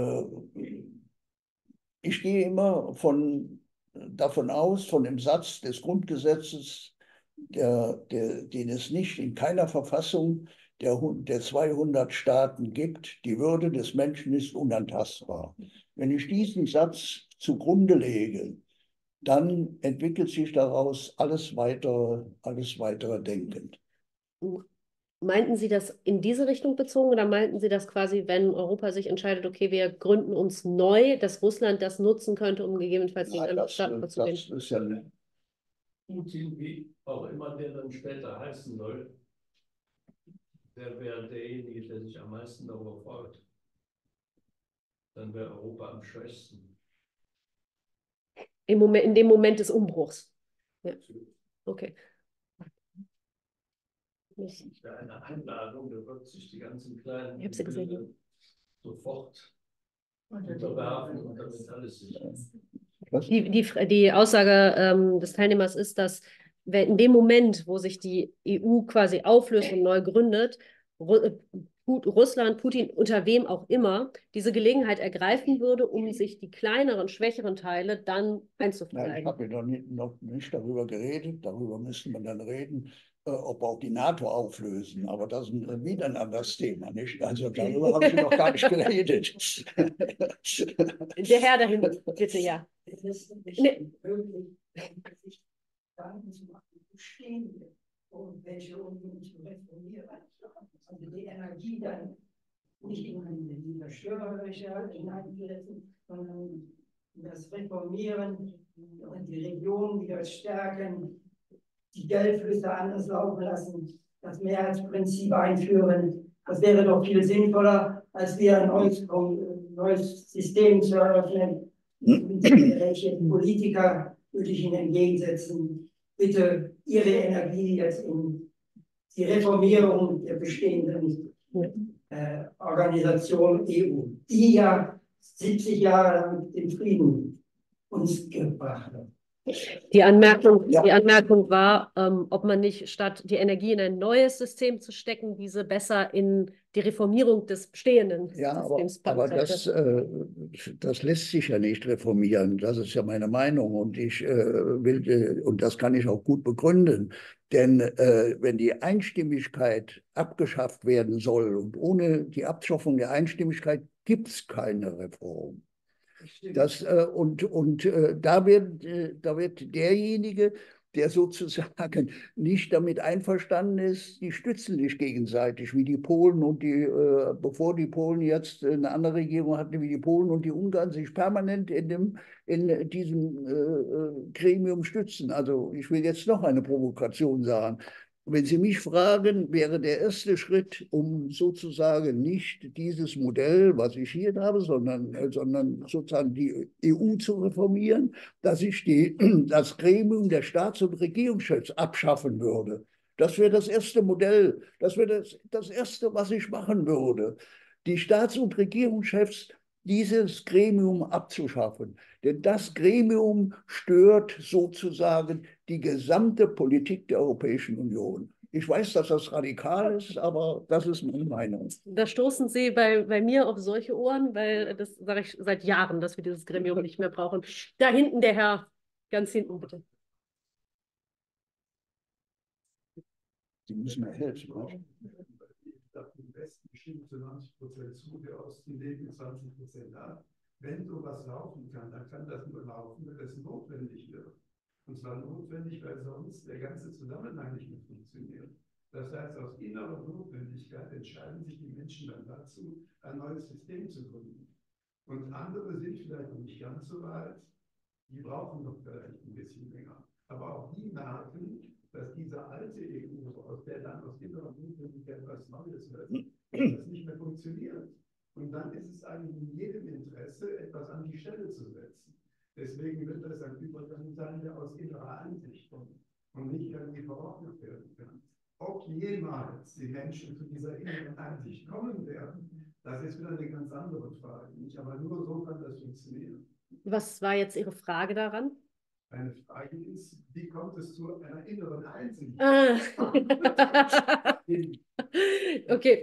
ich gehe immer davon aus, von dem Satz des Grundgesetzes, den es nicht in keiner Verfassung der 200 Staaten gibt, die Würde des Menschen ist unantastbar. Wenn ich diesen Satz zugrunde lege, dann entwickelt sich daraus alles weitere Denken. Meinten Sie das in diese Richtung bezogen oder meinten Sie das quasi, wenn Europa sich entscheidet, okay, wir gründen uns neu, dass Russland das nutzen könnte, um gegebenenfalls gegen andere Staaten vorzugehen? Das ist ja Putin, wie auch immer der dann später heißen soll, der wäre derjenige, der sich am meisten darüber freut. Dann wäre Europa am schwächsten. In dem Moment des Umbruchs. Ja. Okay. Das ist ja eine Einladung, da wird sich die ganzen kleinen Ich habe sie gesehen. sofort unterwerfen und damit alles sicher. Die Aussage des Teilnehmers ist, dass in dem Moment, wo sich die EU quasi auflöst und neu gründet, Russland, Putin, unter wem auch immer, diese Gelegenheit ergreifen würde, um sich die kleineren, schwächeren Teile dann einzuverleiben. Ich habe noch nicht darüber geredet, darüber müsste man dann reden, ob auch die NATO auflösen. Aber das ist wieder ein anderes Thema, nicht? Also darüber habe ich noch gar nicht geredet. Der Herr dahin, bitte, ja. Es ist nicht möglich, sich Gedanken zu machen, wie stehen wir und welche Union zu reformieren. Also die Energie dann nicht in die zerstörerische hineinsetzen, sondern das Reformieren und die Region wieder stärken, die Geldflüsse anders laufen lassen, das Mehrheitsprinzip einführen. Das wäre doch viel sinnvoller, als wir ein neues System zu eröffnen. Welche Politiker würde ich Ihnen entgegensetzen? Bitte Ihre Energie jetzt in die Reformierung der bestehenden Organisation EU, die ja 70 Jahre lang den Frieden uns gebracht hat. Die Anmerkung war, ob man nicht statt die Energie in ein neues System zu stecken, diese besser in die Reformierung des bestehenden Systems aber das lässt sich ja nicht reformieren. Das ist ja meine Meinung und ich und das kann ich auch gut begründen. Denn wenn die Einstimmigkeit abgeschafft werden soll und ohne die Abschaffung der Einstimmigkeit gibt es keine Reform. Da wird derjenige, der sozusagen nicht damit einverstanden ist, die stützen sich gegenseitig, wie die Polen und bevor die Polen jetzt eine andere Regierung hatten, wie die Polen und die Ungarn sich permanent in diesem Gremium stützen. Also ich will jetzt noch eine Provokation sagen. Wenn Sie mich fragen, wäre der erste Schritt, um sozusagen nicht dieses Modell, was ich hier habe, sondern sozusagen die EU zu reformieren, dass ich das Gremium der Staats- und Regierungschefs abschaffen würde. Das wäre das erste Modell, das wäre das Erste, was ich machen würde. Die Staats- und Regierungschefs, dieses Gremium abzuschaffen. Denn das Gremium stört sozusagen die gesamte Politik der Europäischen Union. Ich weiß, dass das radikal ist, aber das ist meine Meinung. Da stoßen Sie bei mir auf solche Ohren, weil das sage ich seit Jahren, dass wir dieses Gremium nicht mehr brauchen. Da hinten der Herr, ganz hinten bitte. Die müssen mir helfen. Im Westen stimmt zu 90% zu, der Osten legt mit 20% ab. Wenn sowas laufen kann, dann kann das nur laufen, wenn es notwendig wird. Und zwar notwendig, weil sonst der ganze Zusammenhang nicht mehr funktioniert. Das heißt, aus innerer Notwendigkeit entscheiden sich die Menschen dann dazu, ein neues System zu gründen. Und andere sind vielleicht noch nicht ganz so weit, die brauchen noch vielleicht ein bisschen länger. Aber auch die merken, dass diese alte EU, aus der dann aus innerer Notwendigkeit was Neues wird, das nicht mehr funktioniert. Und dann ist es eigentlich in jedem Interesse, etwas an die Stelle zu setzen. Deswegen wird das ein Übergang sein, der aus innerer Einsicht kommt und nicht irgendwie verordnet werden kann. Ob jemals die Menschen zu dieser inneren Einsicht kommen werden, das ist wieder eine ganz andere Frage. Aber nur so kann das funktionieren. Was war jetzt Ihre Frage daran? Eine Frage ist, wie kommt es zu einer inneren Einsicht? Okay.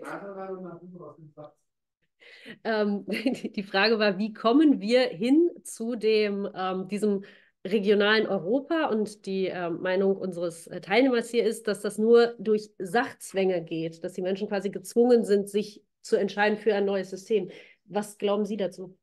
Die Frage war, wie kommen wir hin zu diesem regionalen Europa? Und die Meinung unseres Teilnehmers hier ist, dass das nur durch Sachzwänge geht, dass die Menschen quasi gezwungen sind, sich zu entscheiden für ein neues System. Was glauben Sie dazu?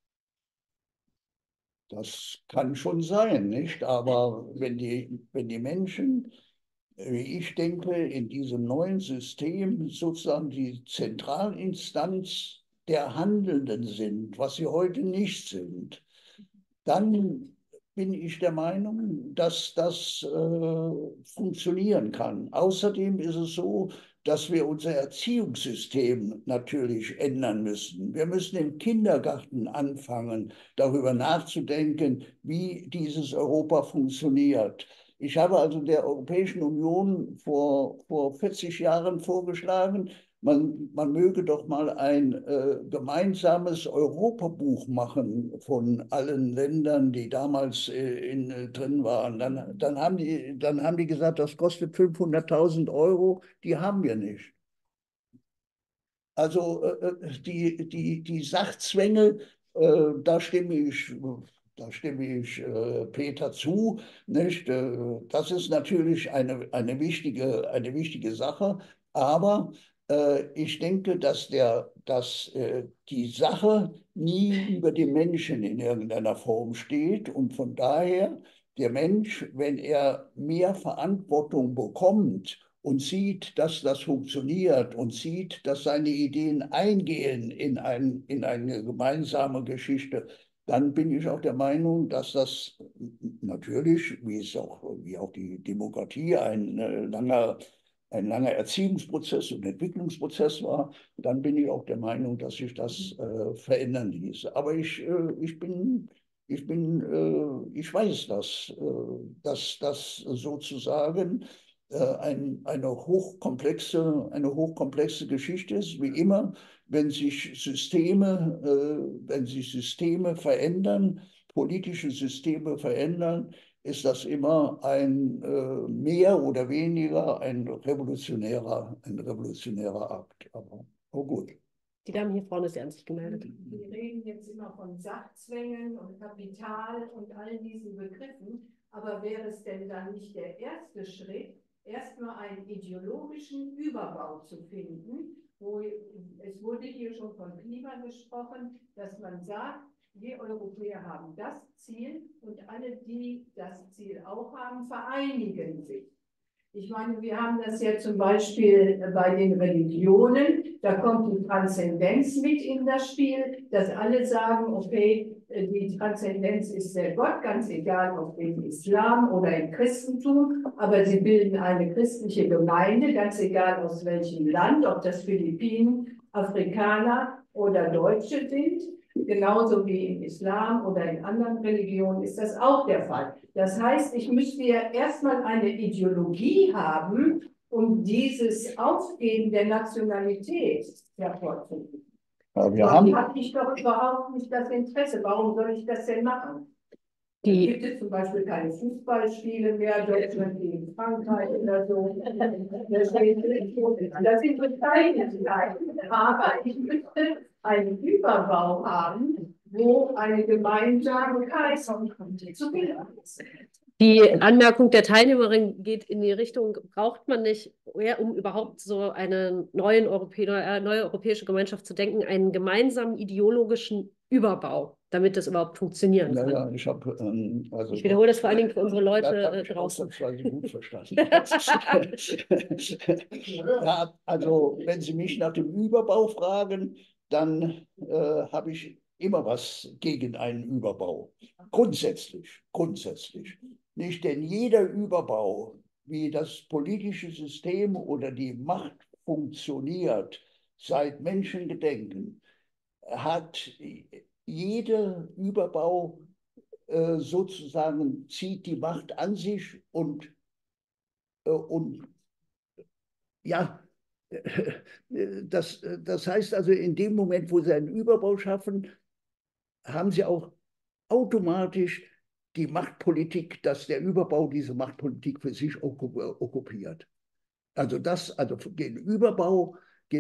Das kann schon sein, nicht? Aber wenn die Menschen, wie ich denke, in diesem neuen System sozusagen die Zentralinstanz der Handelnden sind, was sie heute nicht sind, dann bin ich der Meinung, dass das funktionieren kann. Außerdem ist es so, dass wir unser Erziehungssystem natürlich ändern müssen. Wir müssen im Kindergarten anfangen, darüber nachzudenken, wie dieses Europa funktioniert. Ich habe also der Europäischen Union vor 40 Jahren vorgeschlagen, man möge doch mal ein gemeinsames Europabuch machen von allen Ländern, die damals drin waren. Dann haben die gesagt, das kostet 500.000 €, die haben wir nicht. Also die Sachzwänge, da stimme ich Peter zu, nicht? Das ist natürlich eine wichtige Sache, aber ich denke, dass die Sache nie über den Menschen in irgendeiner Form steht und von daher der Mensch, wenn er mehr Verantwortung bekommt und sieht, dass das funktioniert und sieht, dass seine Ideen eingehen in eine gemeinsame Geschichte, dann bin ich auch der Meinung, dass das natürlich, wie auch die Demokratie, ein langer Erziehungsprozess und Entwicklungsprozess war, dann bin ich auch der Meinung, dass sich das verändern ließe. Aber ich weiß, dass das sozusagen eine hochkomplexe Geschichte ist, wie immer, wenn sich Systeme verändern, politische Systeme verändern, ist das immer ein mehr oder weniger ein revolutionärer Akt. Aber oh gut. Die Dame hier vorne ist ja an sich gemeldet. Wir reden jetzt immer von Sachzwängen und Kapital und all diesen Begriffen. Aber wäre es denn dann nicht der erste Schritt, erstmal einen ideologischen Überbau zu finden, es wurde hier schon von Klima gesprochen, dass man sagt, wir Europäer haben das Ziel und alle, die das Ziel auch haben, vereinigen sich. Ich meine, wir haben das ja zum Beispiel bei den Religionen, da kommt die Transzendenz mit in das Spiel, dass alle sagen, okay, die Transzendenz ist der Gott, ganz egal ob im Islam oder im Christentum, aber sie bilden eine christliche Gemeinde, ganz egal aus welchem Land, ob das Philippinen, Afrikaner oder Deutsche sind. Genauso wie im Islam oder in anderen Religionen ist das auch der Fall. Das heißt, ich müsste ja erstmal eine Ideologie haben, um dieses Aufgeben der Nationalität hervorzuheben. Ja, Sonst habe ich doch überhaupt nicht das Interesse. Warum soll ich das denn machen? Dann gibt es zum Beispiel keine Fußballspiele mehr, Deutschland gegen Frankreich oder so. Das sind so Kleinigkeiten, aber ich müsste einen Überbau haben, wo eine Gemeinsamkeit zu finden ist. Die Anmerkung der Teilnehmerin geht in die Richtung, braucht man nicht, um überhaupt so eine neue europäische Gemeinschaft zu denken, einen gemeinsamen ideologischen Überbau, damit das überhaupt funktionieren kann. Ja, ich habe also ich wiederhole das vor allen Dingen für unsere Leute draußen. Ausnahmsweise gut verstanden. Ja, also wenn Sie mich nach dem Überbau fragen, dann habe ich immer was gegen einen Überbau. Grundsätzlich. Nicht, denn jeder Überbau, wie das politische System oder die Macht funktioniert, seit Menschengedenken, hat jeder Überbau sozusagen zieht die Macht an sich und ja, das heißt also, in dem Moment, wo Sie einen Überbau schaffen, haben Sie auch automatisch die Machtpolitik, dass der Überbau diese Machtpolitik für sich okkupiert. Also gegen Überbau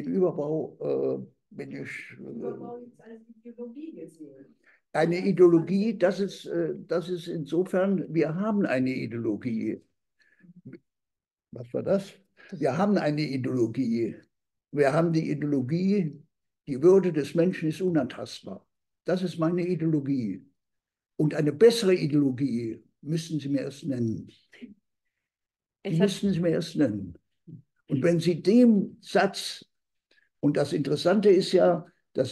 bin ich. Überbau ist als Ideologie gesehen. Eine Ideologie, das ist insofern, wir haben eine Ideologie. Was war das? Wir haben eine Ideologie. Wir haben die Ideologie, die Würde des Menschen ist unantastbar. Das ist meine Ideologie. Und eine bessere Ideologie müssten Sie mir erst nennen. Die müssten Sie mir erst nennen. Und wenn Sie dem Satz, und das Interessante ist ja,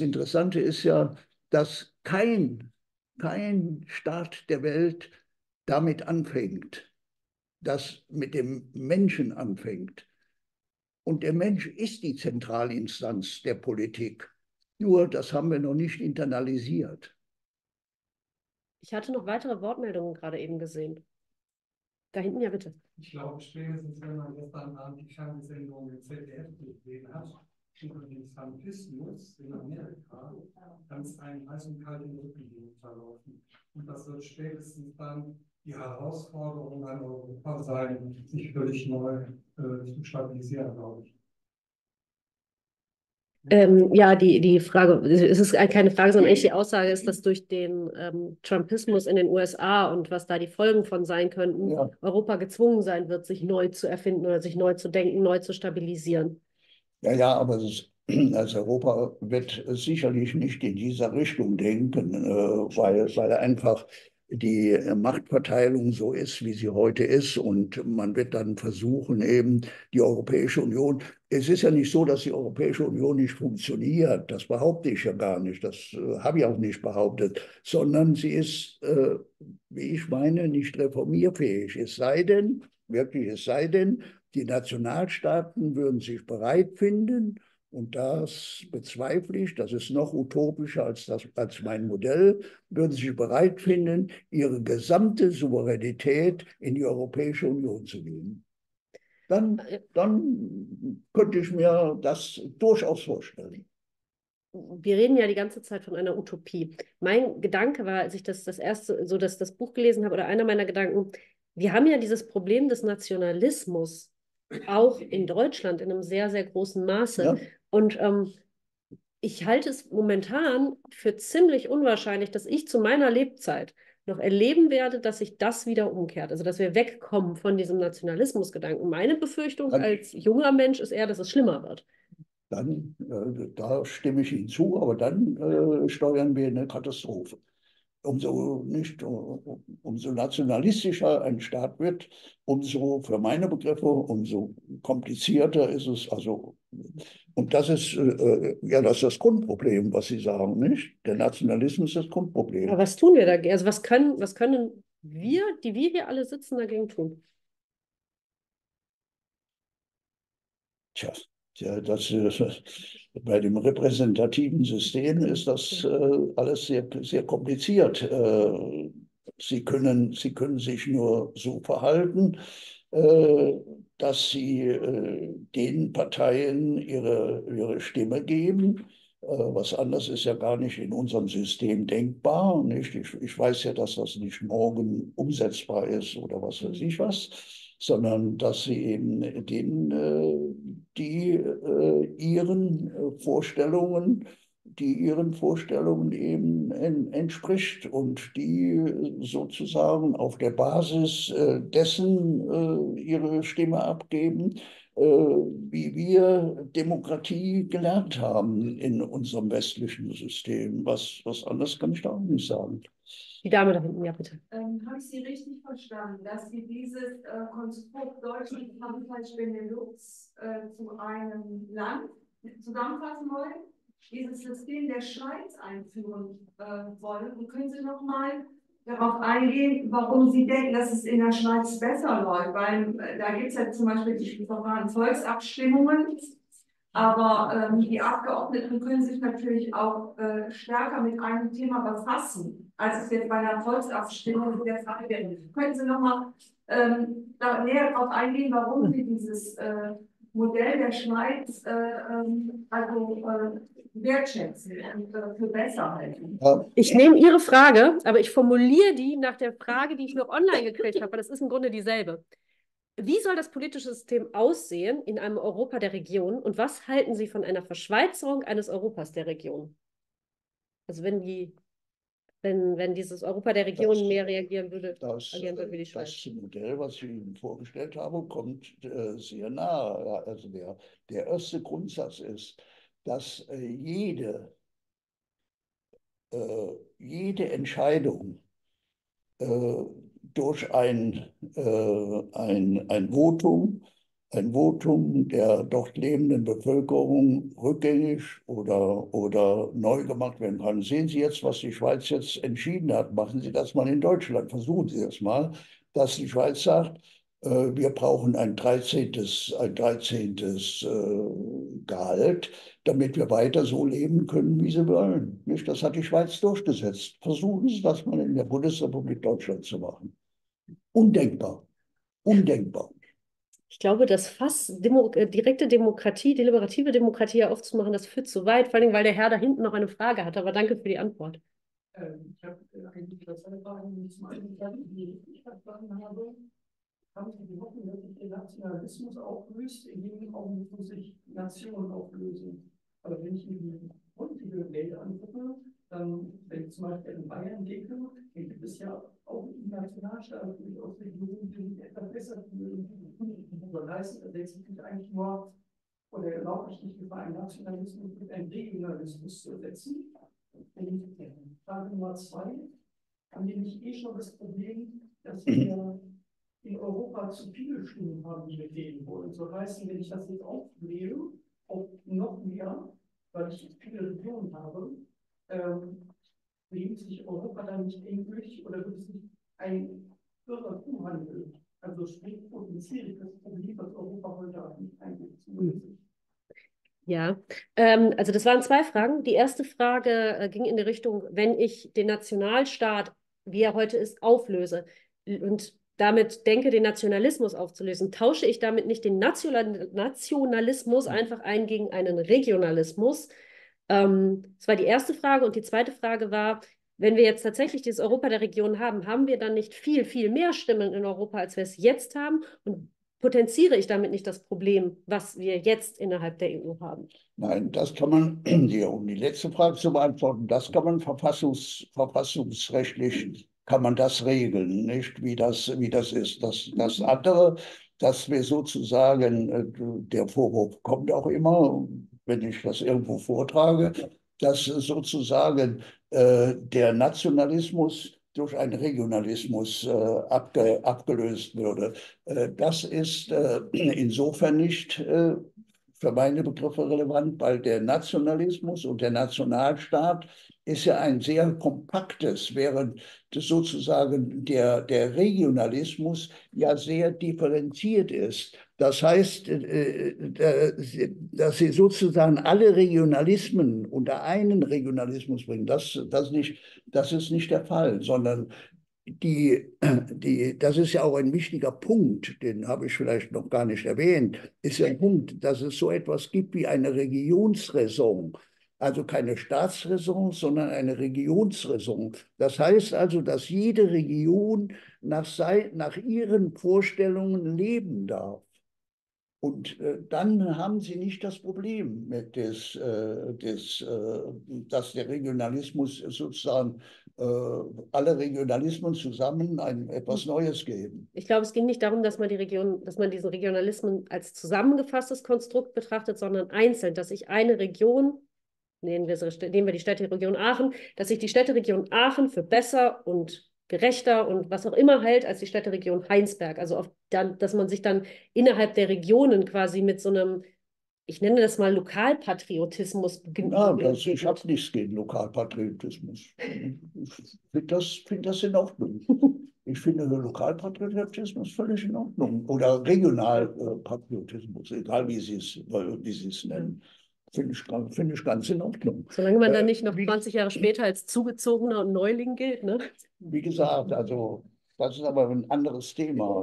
dass kein Staat der Welt damit anfängt, das mit dem Menschen anfängt. Und der Mensch ist die Zentralinstanz der Politik. Nur, das haben wir noch nicht internalisiert. Ich hatte noch weitere Wortmeldungen gerade eben gesehen. Da hinten, ja bitte. Ich glaube, spätestens wenn man gestern Abend die Fernsehsendung im ZDF gesehen hat, über den Trumpismus in Amerika, kann es einem heiß und kalt in den Rücken verlaufen. Und das wird spätestens dann die Herausforderung an Europa sein, sich völlig neu zu stabilisieren, glaube ich. Ja, die Frage, es ist keine Frage, sondern eigentlich die Aussage ist, dass durch den Trumpismus in den USA und was da die Folgen von sein könnten, Ja. Europa gezwungen sein wird, sich neu zu erfinden oder sich neu zu denken, neu zu stabilisieren. Ja, aber also Europa wird sicherlich nicht in dieser Richtung denken, weil einfach die Machtverteilung so ist, wie sie heute ist. Und man wird dann versuchen, eben die Europäische Union, es ist ja nicht so, dass die Europäische Union nicht funktioniert, das behaupte ich ja gar nicht, das habe ich auch nicht behauptet, sondern sie ist, wie ich meine, nicht reformierfähig. Es sei denn, die Nationalstaaten würden sich bereit finden, und das bezweifle ich, das ist noch utopischer als mein Modell, würden sich bereit finden, ihre gesamte Souveränität in die Europäische Union zu nehmen. Dann könnte ich mir das durchaus vorstellen. Wir reden ja die ganze Zeit von einer Utopie. Mein Gedanke war, als ich das Buch gelesen habe, oder einer meiner Gedanken, wir haben ja dieses Problem des Nationalismus auch in Deutschland in einem sehr, sehr großen Maße. Ja. Und ich halte es momentan für ziemlich unwahrscheinlich, dass ich zu meiner Lebzeit noch erleben werde, dass sich das wieder umkehrt. Also, dass wir wegkommen von diesem Nationalismusgedanken. Meine Befürchtung als junger Mensch ist eher, dass es schlimmer wird. Dann, da stimme ich Ihnen zu, aber dann steuern wir eine Katastrophe. Umso nationalistischer ein Staat wird, umso, für meine Begriffe, umso komplizierter ist es. Also, und das ist das ist das Grundproblem, was Sie sagen, nicht? Der Nationalismus ist das Grundproblem. Aber was tun wir dagegen? Also was können wir, die wir hier alle sitzen, dagegen tun? Tja, bei dem repräsentativen System ist das alles sehr, sehr kompliziert. Sie können sich nur so verhalten, dass sie den Parteien ihre Stimme geben, Was anderes ist ja gar nicht in unserem System denkbar. Nicht? Ich weiß ja, dass das nicht morgen umsetzbar ist oder was weiß ich was, sondern dass sie eben ihren Vorstellungen eben entspricht und die sozusagen auf der Basis dessen ihre Stimme abgeben, wie wir Demokratie gelernt haben in unserem westlichen System. Was anderes kann ich da auch nicht sagen. Die Dame da hinten, ja bitte. Habe ich Sie richtig verstanden, dass Sie dieses Konstrukt Deutschland, Frankreich, Benelux zu einem Land zusammenfassen wollen, dieses System der Schweiz einführen wollen? Und können Sie noch mal darauf eingehen, warum Sie denken, dass es in der Schweiz besser läuft? Weil da gibt es ja zum Beispiel die Verfahren Volksabstimmungen, aber die Abgeordneten können sich natürlich auch stärker mit einem Thema befassen, als es jetzt bei einer Volksabstimmung der Fall wäre. Können Sie noch mal da näher darauf eingehen, warum Sie dieses Modell der Schweiz wertschätzen und für besser halten? Ich nehme Ihre Frage, aber ich formuliere die nach der Frage, die ich noch online gekriegt habe, weil das ist im Grunde dieselbe. Wie soll das politische System aussehen in einem Europa der Region und was halten Sie von einer Verschweizerung eines Europas der Region? Also wenn dieses Europa der Region mehr reagieren würde, agieren würde wie die Schweiz. Das Modell, was ich Ihnen vorgestellt habe, kommt sehr nahe. Also der erste Grundsatz ist, dass jede Entscheidung durch ein Votum der dort lebenden Bevölkerung rückgängig oder neu gemacht werden kann. Sehen Sie jetzt, was die Schweiz jetzt entschieden hat. Machen Sie das mal in Deutschland. Versuchen Sie das mal, dass die Schweiz sagt, wir brauchen ein 13. Gehalt, damit wir weiter so leben können, wie sie wollen. Nicht? Das hat die Schweiz durchgesetzt. Versuchen Sie das mal in der Bundesrepublik Deutschland zu machen. Undenkbar. Undenkbar. Ich glaube, das Fass direkte Demokratie, deliberative Demokratie aufzumachen, das führt zu weit, vor allem, weil der Herr da hinten noch eine Frage hat. Aber danke für die Antwort. Ich habe eigentlich zwei Fragen, die zum einen die ich verstanden habe. Haben Sie die Hoffnung, dass sich der Nationalismus auflöst, in dem Augenblick, wo sich Nationen auflösen? Aber wenn ich mir die heutige Welt angucke, dann, wenn ich zum Beispiel in Bayern denke, dann gibt es ja auch im Nationalstaat durchaus Regionen, die etwas besser fühlen. Das heißt, da setzt sich eigentlich nur, oder erlaubt es nicht, einen Nationalismus mit einem Regionalismus zu ersetzen. Und Frage Nummer 2, haben wir nicht schon das Problem, dass wir in Europa zu viele Stimmen haben, die wir wählen wollen? So heißt, wenn ich das jetzt aufblähe, auch noch mehr, weil ich viele Regionen habe, bewegt sich Europa dann nicht endgültig oder wird es nicht ein irrer Kuhhandel? Also sprich, potenziere ich das Problem, was Europa heute eigentlich eingeht. Ja, also das waren zwei Fragen. Die erste Frage ging in die Richtung, wenn ich den Nationalstaat, wie er heute ist, auflöse und damit denke, den Nationalismus aufzulösen, tausche ich damit nicht den Nationalismus einfach ein gegen einen Regionalismus? Das war die erste Frage. Und die zweite Frage war, wenn wir jetzt tatsächlich dieses Europa der Region haben, haben wir dann nicht viel, viel mehr Stimmen in Europa, als wir es jetzt haben? Und potenziere ich damit nicht das Problem, was wir jetzt innerhalb der EU haben? Nein, das kann man, um die letzte Frage zu beantworten, das kann man verfassungsrechtlich kann man das regeln, nicht, wie das ist. Das andere, dass wir sozusagen, der Vorwurf kommt auch immer, wenn ich das irgendwo vortrage, dass sozusagen der Nationalismus durch einen Regionalismus abgelöst würde. Das ist insofern nicht für meine Begriffe relevant, weil der Nationalismus und der Nationalstaat ist ja ein sehr kompaktes, während das sozusagen der Regionalismus ja sehr differenziert ist. Das heißt, dass sie sozusagen alle Regionalismen unter einen Regionalismus bringen, das ist nicht der Fall, sondern das ist ja auch ein wichtiger Punkt, den habe ich vielleicht noch gar nicht erwähnt, ist ja ein Punkt, dass es so etwas gibt wie eine Regionsräson. Also keine Staatsräson, sondern eine Regionsräson. Das heißt also, dass jede Region nach ihren Vorstellungen leben darf. Und dann haben Sie nicht das Problem, dass der Regionalismus sozusagen alle Regionalismen zusammen etwas Neues geben. Ich glaube, es ging nicht darum, dass man diesen Regionalismus als zusammengefasstes Konstrukt betrachtet, sondern einzeln, dass sich eine Region, nehmen wir die Städteregion Aachen, dass sich die Städteregion Aachen für besser und gerechter und was auch immer hält als die Städteregion Heinsberg. Also dass man sich dann innerhalb der Regionen quasi mit so einem, ich nenne das mal Lokalpatriotismus. Ja, ich habe nichts gegen Lokalpatriotismus. Ich finde das in Ordnung. Ich finde Lokalpatriotismus völlig in Ordnung. Oder Regionalpatriotismus, egal wie Sie es nennen. Finde ich ganz in Ordnung. Solange man dann nicht noch 20 Jahre später als Zugezogener und Neuling gilt, ne? Wie gesagt, also das ist aber ein anderes Thema.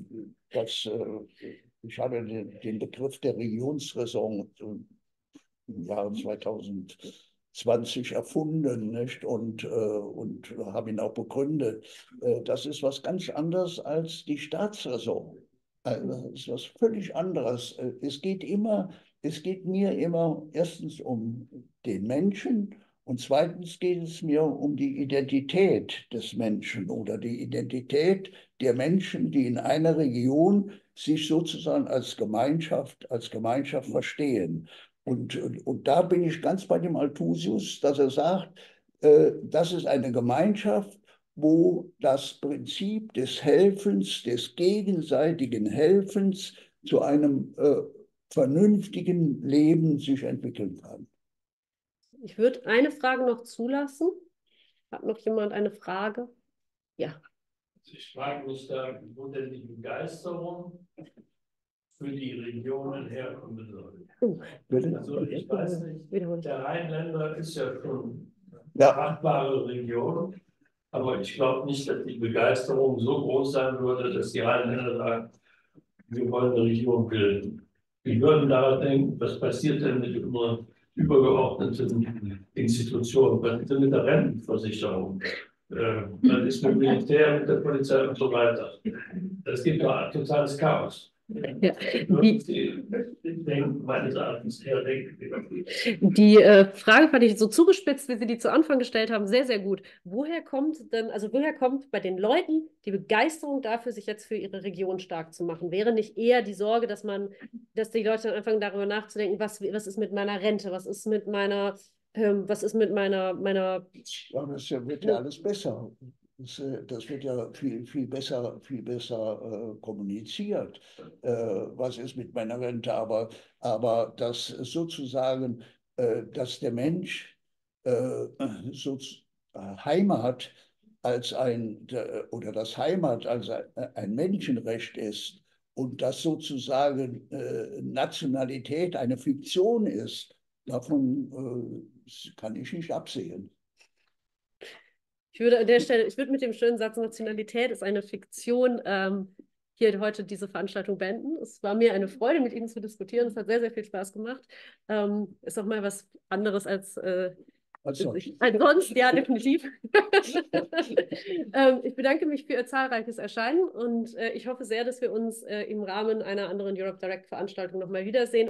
Ich habe den Begriff der Regionsräson im Jahre 2020 erfunden, nicht? Und habe ihn auch begründet. Das ist was ganz anderes als die Staatsräson. Also das ist was völlig anderes. Es geht mir immer erstens um den Menschen und zweitens geht es mir um die Identität des Menschen oder die Identität der Menschen, die in einer Region sich sozusagen als Gemeinschaft verstehen. Und da bin ich ganz bei dem Althusius, dass er sagt, das ist eine Gemeinschaft, wo das Prinzip des Helfens, des gegenseitigen Helfens zu einem vernünftigen Leben sich entwickeln kann. Ich würde eine Frage noch zulassen. Hat noch jemand eine Frage? Ja. Ich frage mich da, wo denn die Begeisterung für die Regionen herkommen soll. Also ich weiß nicht, der Rheinländer ist ja schon eine achtbare Region, aber ich glaube nicht, dass die Begeisterung so groß sein würde, dass die Rheinländer sagen, wir wollen eine Region bilden. Wir würden daran denken, was passiert denn mit unseren übergeordneten Institutionen, was ist denn mit der Rentenversicherung, was ist mit dem Militär, mit der Polizei und so weiter. Das gibt ja totales Chaos. Ja. Die Frage fand ich so zugespitzt, wie Sie die zu Anfang gestellt haben, sehr, sehr gut. Woher kommt bei den Leuten die Begeisterung dafür, sich jetzt für ihre Region stark zu machen? Wäre nicht eher die Sorge, dass die Leute dann anfangen, darüber nachzudenken, was ist mit meiner Rente, was ist mit meiner Ja, das wird ja alles besser. Das wird ja viel besser kommuniziert. Was ist mit meiner Rente? Aber das sozusagen, dass der Mensch Heimat als das Heimat als ein Menschenrecht ist und dass sozusagen Nationalität eine Fiktion ist, davon kann ich nicht absehen. Ich würde an der Stelle, mit dem schönen Satz Nationalität ist eine Fiktion hier heute diese Veranstaltung beenden. Es war mir eine Freude, mit Ihnen zu diskutieren. Es hat sehr, sehr viel Spaß gemacht. Ist auch mal was anderes als sonst, ja, definitiv. Ich bedanke mich für Ihr zahlreiches Erscheinen und ich hoffe sehr, dass wir uns im Rahmen einer anderen Europe Direct Veranstaltung nochmal wiedersehen.